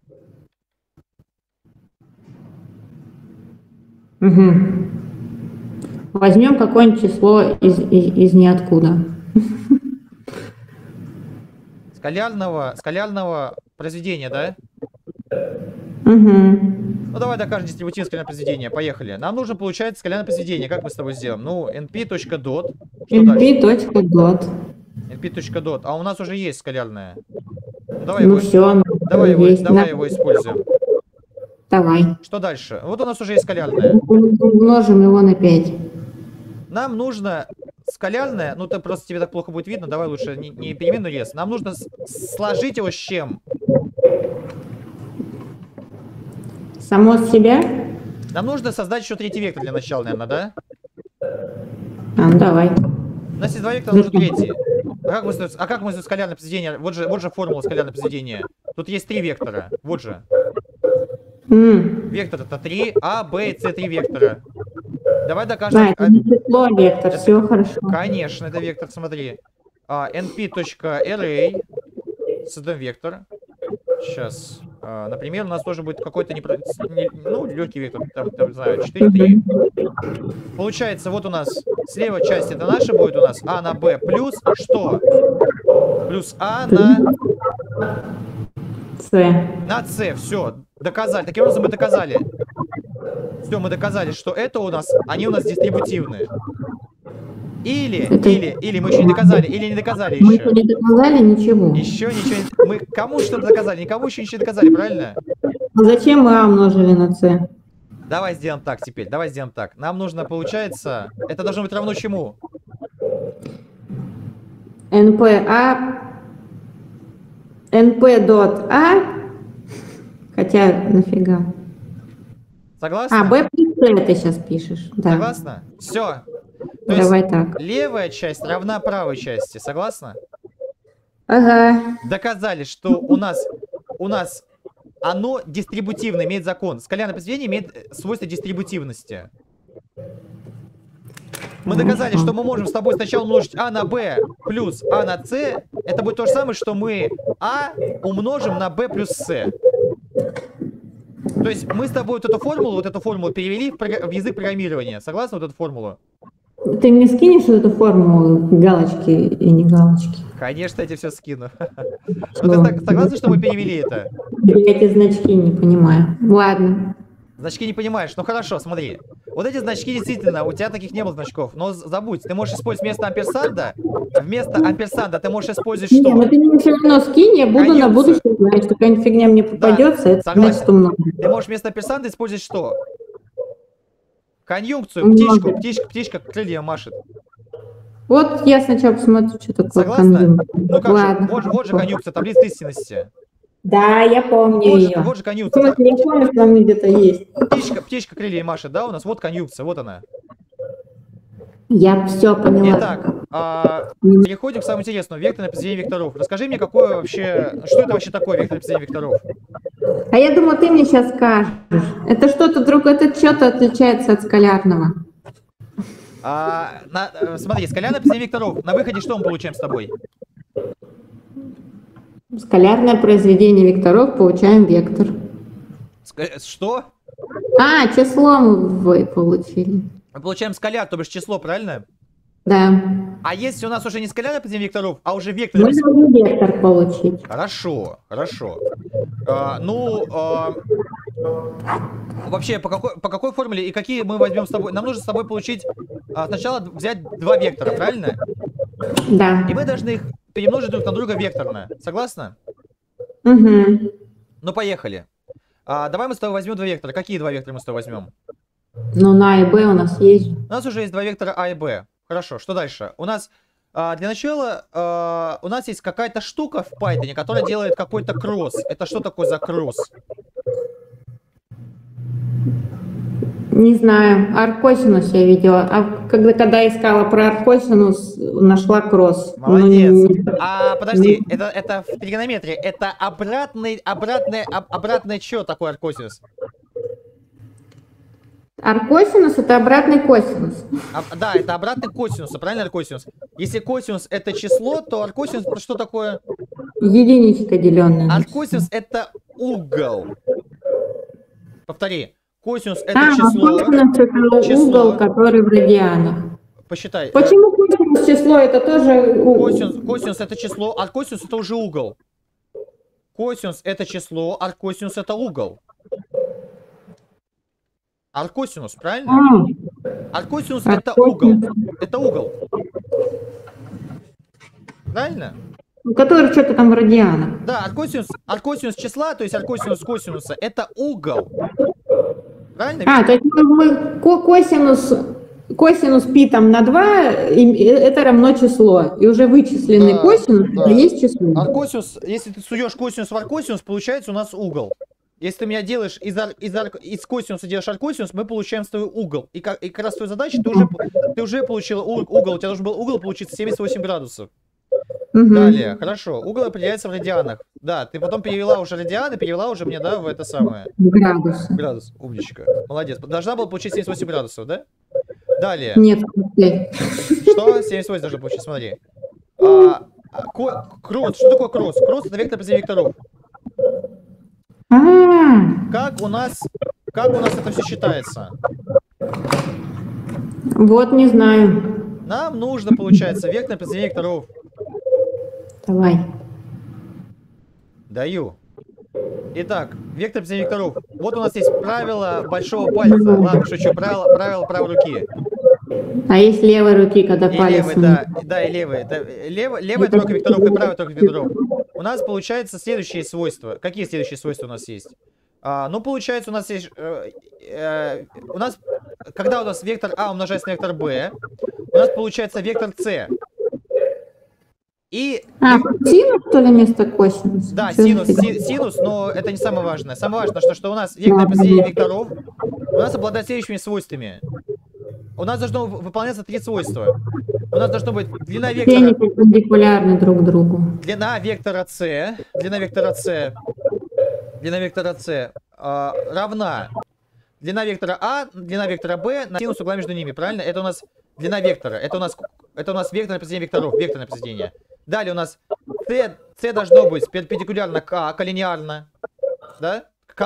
Угу. Возьмем какое-нибудь число из ниоткуда. Скалярного произведения, да? Угу. Ну давай докажем дистрибутивное скалярное произведение. Поехали. Нам нужно получать скалярное произведение. Как мы с тобой сделаем? Ну, np.dot. np.dot. np.dot. А у нас уже есть скалярное. Ну, давай его используем. Давай. Что дальше? Вот у нас уже есть скалярное. Умножим его на 5. Нам нужно скалярное, ну то просто тебе так плохо будет видно, давай лучше не переменную рез. Нам нужно сложить его с чем? Само с себя? Нам нужно создать еще третий вектор для начала, наверное, да? Давай. У нас есть два вектора, нужен третий. А как мы скалярное произведение? Вот же формула скалярного произведения. Тут есть три вектора. Вот же. Вектор это 3, А, Б и С, 3 вектора. Давай докажем. Да, это не число, вектор, все хорошо. Конечно, это вектор, смотри. np.array. Создаем вектор. Сейчас. Например, у нас тоже будет какой-то легкий вектор. Там, не знаю, 4, 3. Получается, вот у нас слева часть это наша будет у нас. А на Б плюс что? Плюс А на... С. На С, все, доказали. Таким образом мы доказали. Все, мы доказали, что это у нас, они у нас дистрибутивные. Или мы еще не доказали, или не доказали еще. Мы еще не доказали ничего. Еще ничего. Мы кому что-то доказали, никому еще ничего не доказали, правильно? А зачем мы А умножили на С? Давай сделаем так теперь, давай сделаем так. Нам нужно, получается, это должно быть равно чему? np.a, хотя нафига. Согласна? B плюс C ты сейчас пишешь. Да. Согласна? Все. Давай так. Левая часть равна правой части. Согласна? Ага. Доказали, что у нас оно дистрибутивно, имеет закон. Скалярное произведение имеет свойство дистрибутивности. Мы доказали, что мы можем с тобой сначала умножить А на Б плюс А на С. Это будет то же самое, что мы А умножим на Б плюс С. То есть мы с тобой вот эту формулу перевели в язык программирования. Согласны вот эту формулу? Ты мне скинешь эту формулу, галочки и не галочки? Конечно, я тебе все скину. Но ты согласна, что мы перевели это? Я эти значки не понимаю. Ладно. Значки не понимаешь? Ну хорошо, смотри. Вот эти значки действительно, у тебя таких не было значков. Но забудь, ты можешь использовать вместо амперсанда ты можешь использовать что? Нет, но ты мне все равно скинь, я буду на будущее знать, что какая-нибудь фигня мне попадется, да, это согласен. значит, что много. Ты можешь вместо амперсанда использовать что? Конъюнкцию, птичка крылья машет. Вот я сначала посмотрю, что такое. Согласна? Ну как ладно. же, вот же конъюнкция, таблица истинности. Да, я помню ее. Вот же конъюнкция. В смысле, я помню, что там где-то есть. Птичка крылья машет, да, у нас вот конъюнкция, вот она. Я все поняла. Итак, переходим к самому интересному. Векторное произведение векторов. Расскажи мне, что это вообще такое векторное произведение векторов? А я думаю, ты мне сейчас скажешь. Это что-то другое, это что-то отличается от скалярного. Смотри, скалярное произведение векторов. На выходе что мы получаем с тобой? Скалярное произведение векторов, получаем вектор. Что? Число мы получили. Мы получаем скаляр, то бишь число, правильно? Да. А если у нас уже не скалярное произведение векторов, а уже вектор... Мы должны вектор получить. Хорошо, хорошо. Вообще, по какой формуле и какие мы возьмем с тобой? Нам нужно с тобой получить... сначала взять два вектора, правильно? Да. И мы должны их перемножить друг на друга векторно. Согласна? Угу. Ну, поехали. Давай мы с тобой возьмем два вектора. Какие два вектора мы с тобой возьмем? Ну, на и Б у нас есть. У нас уже есть два вектора А и Б. Хорошо, что дальше? У нас для начала у нас есть какая-то штука в Python, которая делает какой-то кросс. Это что такое за кросс? Не знаю, аркосинус я видела. А когда искала про аркосинус, нашла кросс. Молодец. Подожди, это в тригонометрии. Это обратное что такое аркосинус? Аркосинус — это обратный косинус. Да, это обратный косинус, правильно, аркосинус? Если косинус это число, то аркосинус это что такое? Единичка деленная. Аркосинус это угол. Повтори. Косинус это число. Косинус это угол, который в радианах. Посчитай. Почему косинус число? Это тоже угол. Косинус это число, аркосинус это уже угол. Косинус это число, аркосинус это угол. Аркосинус, правильно? Аркосинус это угол. Это угол. Правильно? Который что-то там в радианах. Да, аркосинус числа, то есть аркосинус косинуса, это угол. Правильно? То есть мы косинус пи там на 2, это равно число. И уже вычисленный косинус, это есть число. Аркосинус, если ты суешь косинус в аркосинус, получается у нас угол. Если ты меня делаешь из косинуса делаешь аркосинус, мы получаем с тобой угол. И как раз твоя задача, ты уже получил угол, у тебя должен был угол получиться 78 градусов. Далее, хорошо, угол определяется в радианах. Да, ты потом перевела уже радианы, перевела уже мне, да, в это самое. Градус, умничка. Молодец. Должна была получить 78 градусов, да? Далее. Нет. Что? 78 должна получить, смотри. Кросс, что такое кросс? Кросс это вектор произведения векторов. Как у нас это все считается? Вот не знаю. Нам нужно, получается, вектор произведения векторов. Давай. Даю. Итак, вектор произведения векторов. Вот у нас есть правило большого пальца. Ладно, шучу. Правило правой руки. А есть левой руки, когда палец. Левый, да, и левый. Левая тройка векторов и правая тройка векторов. У нас получается следующие свойства. Какие следующие свойства у нас есть? Ну, получается, у нас есть... когда у нас вектор А умножается на вектор Б, у нас получается вектор С. Синус, что ли, вместо косинуса? Да, синус, но это не самое важное. Самое важное, что у нас вектор произведения векторов у нас обладает следующими свойствами. У нас должно выполняться три свойства. У нас должно быть длина вектора... Они перпендикулярны друг другу. Длина вектора С равна длина вектора А, длина вектора Б на синус угла между ними, правильно? Это у нас длина вектора. Это у нас векторное произведение векторов, векторное произведение. Далее у нас С должно быть перпендикулярно к А, коллинеарно. Да?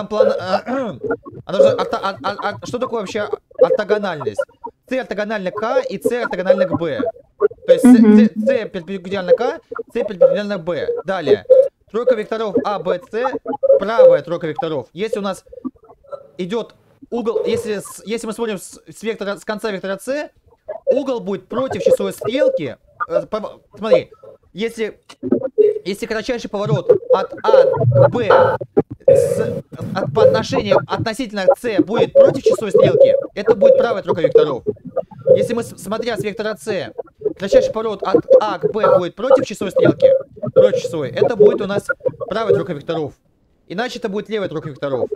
Что такое вообще ортогональность? С ортогонально к А и С ортогонально к Б. То есть С перпендикулярно к А, С перпендикулярно к Б. Далее. Тройка векторов А, Б, С. Правая тройка векторов. Если у нас идет угол, если мы смотрим с конца вектора С, угол будет против часовой стрелки. Смотри, если кратчайший поворот от А к Б по отношению относительно С будет против часовой стрелки, это будет правая тройка векторов. Если мы, смотря с вектора С, кратчайший поворот от А к Б будет против часовой стрелки, против часовой, это будет у нас правая тройка векторов. Иначе это будет левая тройка векторов.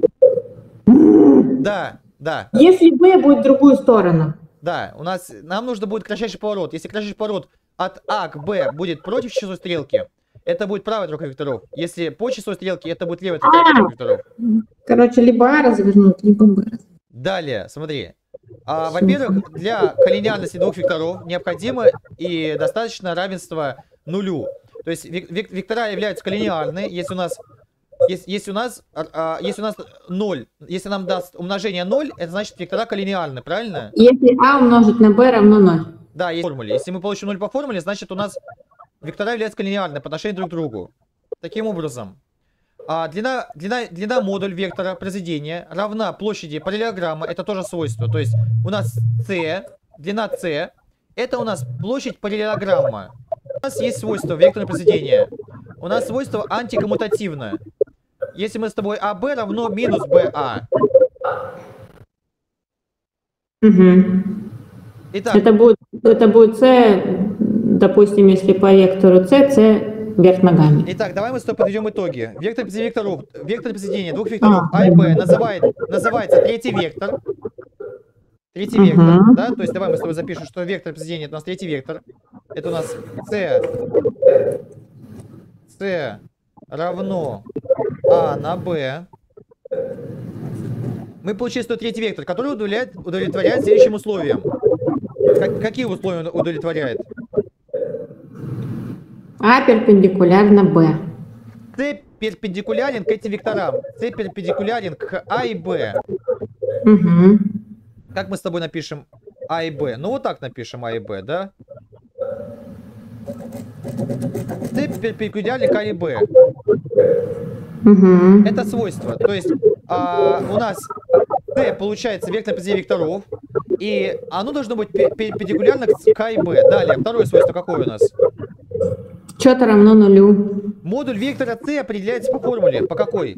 Да. Если Б будет в другую сторону. Да, нам нужно будет кратчайший поворот. Если кратчайший поворот от А к Б будет против часовой стрелки, это будет правая тройка векторов. Если по часовой стрелке, это будет левая тройка векторов. Короче, либо А развернуть, либо Б. Далее, смотри. Во-первых, для коллинеарности двух векторов необходимо и достаточно равенства нулю. То есть вектора являются коллинеарны, если у нас 0, если нам даст умножение 0, это значит вектора коллинеарны, правильно? Если А умножить на Б равно 0. Да, есть формуле. Если мы получим 0 по формуле, значит у нас вектора являются коллинеарны по отношению друг к другу. Таким образом, длина модуль вектора произведения равна площади параллелограмма. Это тоже свойство. То есть у нас длина c, это у нас площадь параллелограмма. У нас есть свойство векторного произведения. У нас свойство антикоммутативное. Если мы с тобой АБ равно минус БА. Итак, это будет c, допустим, если по вектору c вверх ногами. Итак, давай мы с тобой подведем итоги. Вектор произведения двух векторов А и Б называется третий вектор. Третий вектор, да? То есть давай мы с тобой запишем, что вектор произведения это у нас третий вектор. Это у нас c равно А на Б. Мы получили, что третий вектор, который удовлетворяет следующим условиям. Какие условия удовлетворяет? А перпендикулярно Б. С перпендикулярен к этим векторам. С перпендикулярен к А и Б. Угу. Как мы с тобой напишем А и Б? Ну вот так напишем А и Б, да? С перпендикулярен к А и Б. Угу. Это свойство. То есть у нас С получается векторное произведение векторов. И оно должно быть перпендикулярно к А и Б. Далее, второе свойство какое у нас? Что-то равно нулю. Модуль вектора С определяется по формуле. По какой?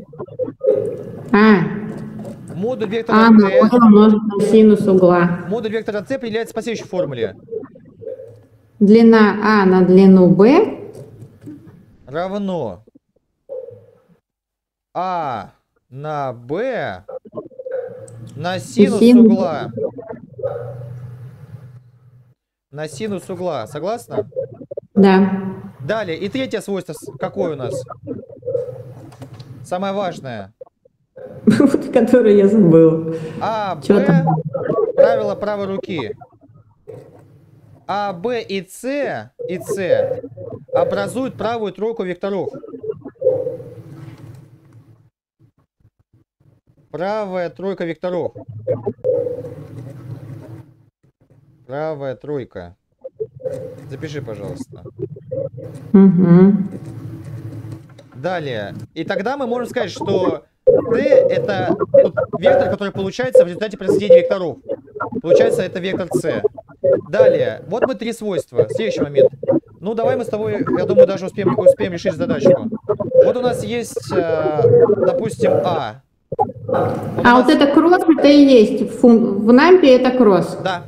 Модуль вектора С. Умножить на синус угла. Модуль вектора С определяется по следующей формуле. Длина А на длину Б Равно А на Б на синус угла. На синус угла. Согласна? Да. Далее. И третье свойство какое у нас? Самое важное. Вот, которое я забыла. А, Б. Правило правой руки. А, Б и С образуют правую тройку векторов. Правая тройка векторов. Правая тройка. Запиши, пожалуйста. Угу. Далее. И тогда мы можем сказать, что Т это тот вектор, который получается в результате произведения векторов. Получается, это вектор С. Далее. Вот мы три свойства. Следующий момент. Ну, давай мы с тобой, я думаю, даже успеем решить задачку. Вот у нас есть, допустим, А. Вот это кросс, это и есть. В нампе это кросс. Да.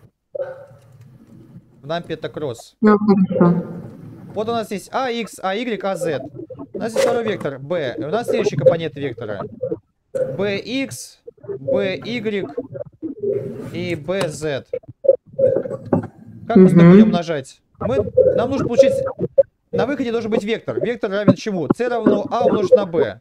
В нампе это кросс. Ну, хорошо. Вот у нас есть AX, AY, AZ. У нас есть второй вектор B. И у нас следующий компонент вектора. BX, BY и BZ. Как мы с тобой будем умножать? Нам нужно получить... На выходе должен быть вектор. Вектор равен чему? C равно А умножить на B.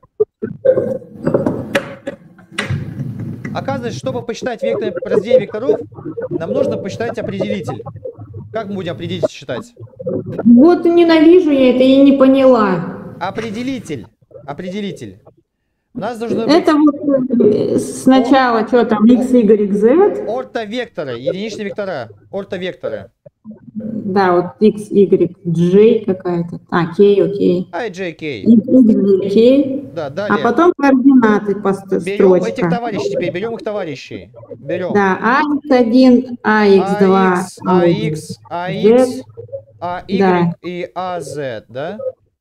Оказывается, чтобы посчитать векторное произведение векторов, нам нужно посчитать определитель. Как мы будем определитель считать? Вот ненавижу я это и не поняла. Определитель. Определитель. У нас должно быть... Это вот сначала что там, x, y, z. Ортовекторы, единичные вектора. Ортовекторы. Да, вот x, y, j какая-то. k, окей. I, j, k. Y, k. Да, далее. А потом координаты по строчкам. Берем этих товарищей теперь, берем их товарищей. Берем. Да, ax1, ax2, ax, ax, ay да. и az, да?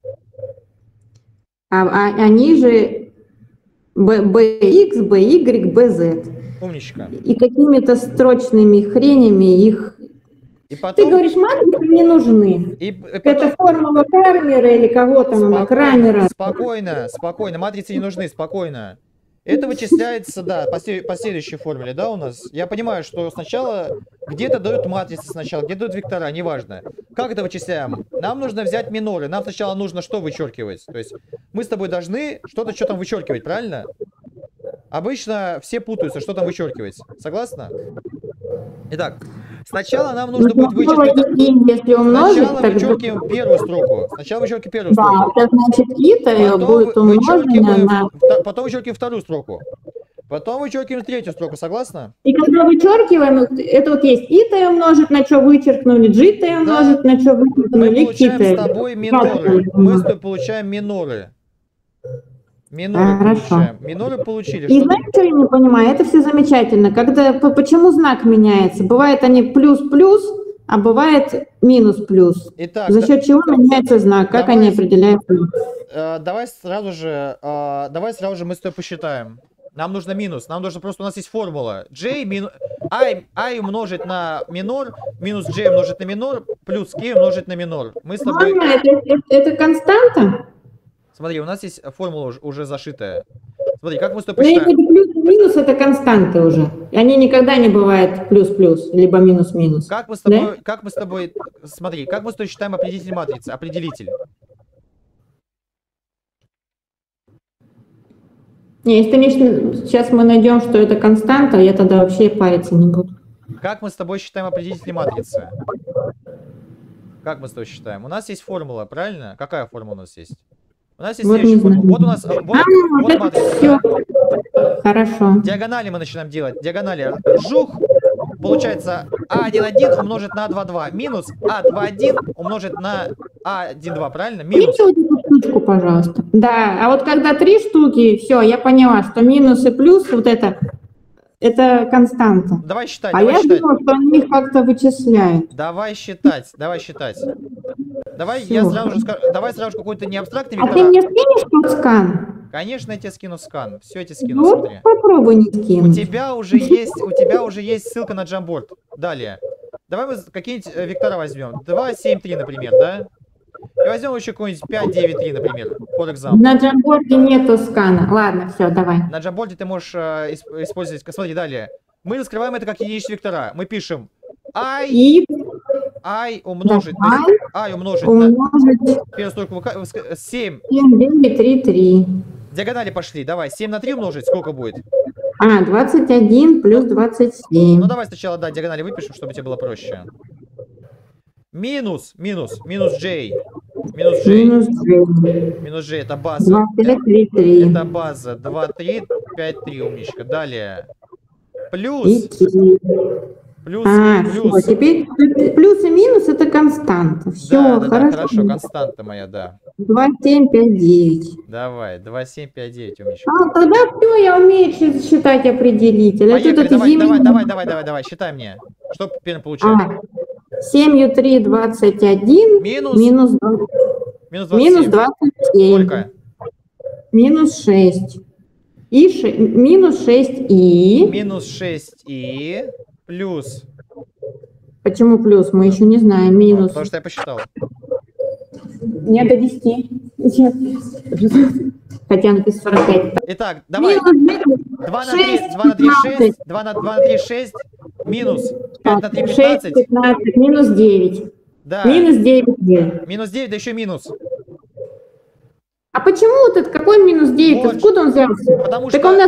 Они же bx, by, bz. Умничка. И какими-то строчными хренями их... И потом... Ты говоришь, матрицы не нужны. Это формула Крамера или кого там она, Крамера. Спокойно, спокойно. Матрицы не нужны, спокойно. Это вычисляется, да, по следующей формуле, да, у нас. Я понимаю, что сначала где-то дают матрицы сначала, где-то дают вектора, неважно. Как это вычисляем? Нам нужно взять миноры. Нам сначала нужно что вычеркивать? То есть мы с тобой должны что-то там вычеркивать, правильно? Обычно все путаются, что там вычеркивать. Согласна? Итак, сначала нам нужно будет вычеркнуть... Если умножить, сначала вычеркиваем первую строку. Сначала вычеркиваем первую строку. Да, это значит ita будет умножено на... Потом вычеркиваем вторую строку. Потом вычеркиваем третью строку, согласна? И когда вычеркиваем, это вот есть и-т умножить на что вычеркнули, g-т умножить на что Мы вычеркнули, получаем ки-т. с тобой миноры. Мы с тобой получаем миноры. Миноры Хорошо. получаем. Миноры получили. И Что... знаете, что я не понимаю? Это все замечательно. Когда, почему знак меняется? Бывает они плюс-плюс, а бывает минус-плюс. Итак, За счет чего меняется знак? Как они определяются? давай сразу же мы с тобой посчитаем. Нам нужно минус. Нам нужно просто, у нас есть формула. J минус I умножить на минор, минус J умножить на минор, плюс K умножить на минор. Мы с тобой... Это константа? Смотри, у нас есть формула уже зашитая. Смотри, как мы с тобой посчитаем? Плюс и минус это константы уже. Они никогда не бывают плюс-плюс, либо минус-минус. Как мы с тобой, смотри, как мы с тобой считаем определитель матрицы? Определитель. Не, если, конечно, сейчас мы найдем, что это константа, я тогда вообще париться не буду. Как мы с тобой считаем определитель матрицы? Как мы с тобой считаем? У нас есть формула, правильно? Какая формула у нас есть? У нас есть Вот следующая формула. Вот у нас, вот матрица. все. Хорошо. Диагонали мы начинаем делать. Диагонали. Жух. Получается А1,1 умножить на А2,2. Минус А2,1 умножить на А1,2. Правильно? Минус. Видите вот эту штучку, пожалуйста. Да, а вот когда 3 штуки, все, я поняла, что минус и плюс, вот это константа. Давай считать, А я думала, что они их как-то вычисляют. Давай считать, давай считать. Давай Всё. я сразу же скажу, давай сразу же какой-то не абстрактный А вектор. ты мне скинешь тот скан? Конечно, я тебе скину скан. Все, я тебе скину, Вот смотри. попробуй не У скинуть. тебя уже есть ссылка на Jamboard. Далее. Давай мы какие-нибудь вектора возьмем. 2, 7, 3, например, да? И возьмем еще какой-нибудь 5, 9, 3, например. For example. На Jamboard нету скана. Ладно, все, давай. На Jamboard ты можешь использовать. Смотри, далее. Мы раскрываем это как единичные вектора. Мы пишем И I умножить, давай то есть I умножить на умножить первую строку 7. 7, 9, 3, 3. Диагонали пошли. Давай, 7 на 3 умножить, сколько будет? 21 плюс 27. Ну давай сначала, да, диагонали выпишем, чтобы тебе было проще. Минус J. Минус J. Минус 9. Минус J, это база. 2, 3, 3. Это база. 2, 3, 5, 3, умничка. Далее. И Плюс. 3. Плюс. Всё, теперь плюс и минус это константа. Все, Да, хорошо. хорошо, константа моя, да. 2, 7, 5, 9. Давай, 2, 7, 5, 9, умничка. Тогда все, я умею считать определитель. А тут Поехали, это давай, считай мне. Что первым получаем? 7, 3, 21. Минус Минус 27. 27. Сколько? Минус 6. Минус 6 и... Минус 6 и плюс. Почему плюс? Мы еще не знаем. Минус. Потому что я посчитал. Не до 10. Хотя написано 45. Итак, давай. Минус 2 на 3, 2 на 3, 6. 2 на 3, 6. Минус 5 на 3, 6, 15. 15. Минус 9. Да. Минус 9. Минус 9, да еще минус. А почему вот этот, какой минус 9? Вот. Откуда он взялся? Потому Так что у нас...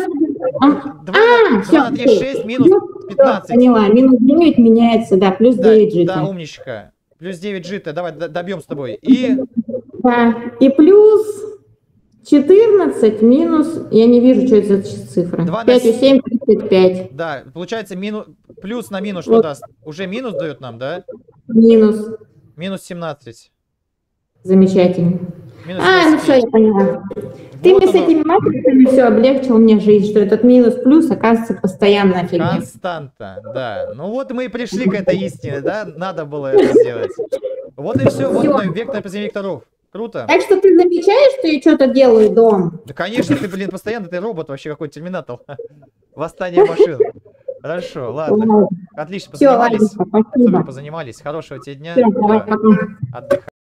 2 на 3, 6, минус 15. Поняла, минус 9 меняется, да, плюс 9 жито. Да, умничка. Плюс 9 жито. Давай добьем с тобой. И... Да, и плюс 14 минус... Я не вижу, что это за цифра. 2 на 5 и 7, 35. Да, получается плюс на минус что Вот. даст? Уже минус дает нам, да? Минус. Минус 17. Замечательно. Минус Ну все, я поняла. Ты Вот мне с оно. этими матрицами все облегчил мне жизнь, что этот минус-плюс оказывается постоянная фигня. Константа, да. Ну вот мы и пришли к этой истине, да? Надо было это сделать. Вот и все. Вот оно, векторное произведение векторов. Круто. Так что ты замечаешь, что я что-то делаю дома? Да, конечно, ты, постоянно, ты робот вообще, какой-то терминатор. Восстание машин. Хорошо, ладно. Отлично, Все, позанимались. ладно, спасибо. Супер позанимались. Хорошего тебе дня. Всё, давай, Да. пока. Отдыхай.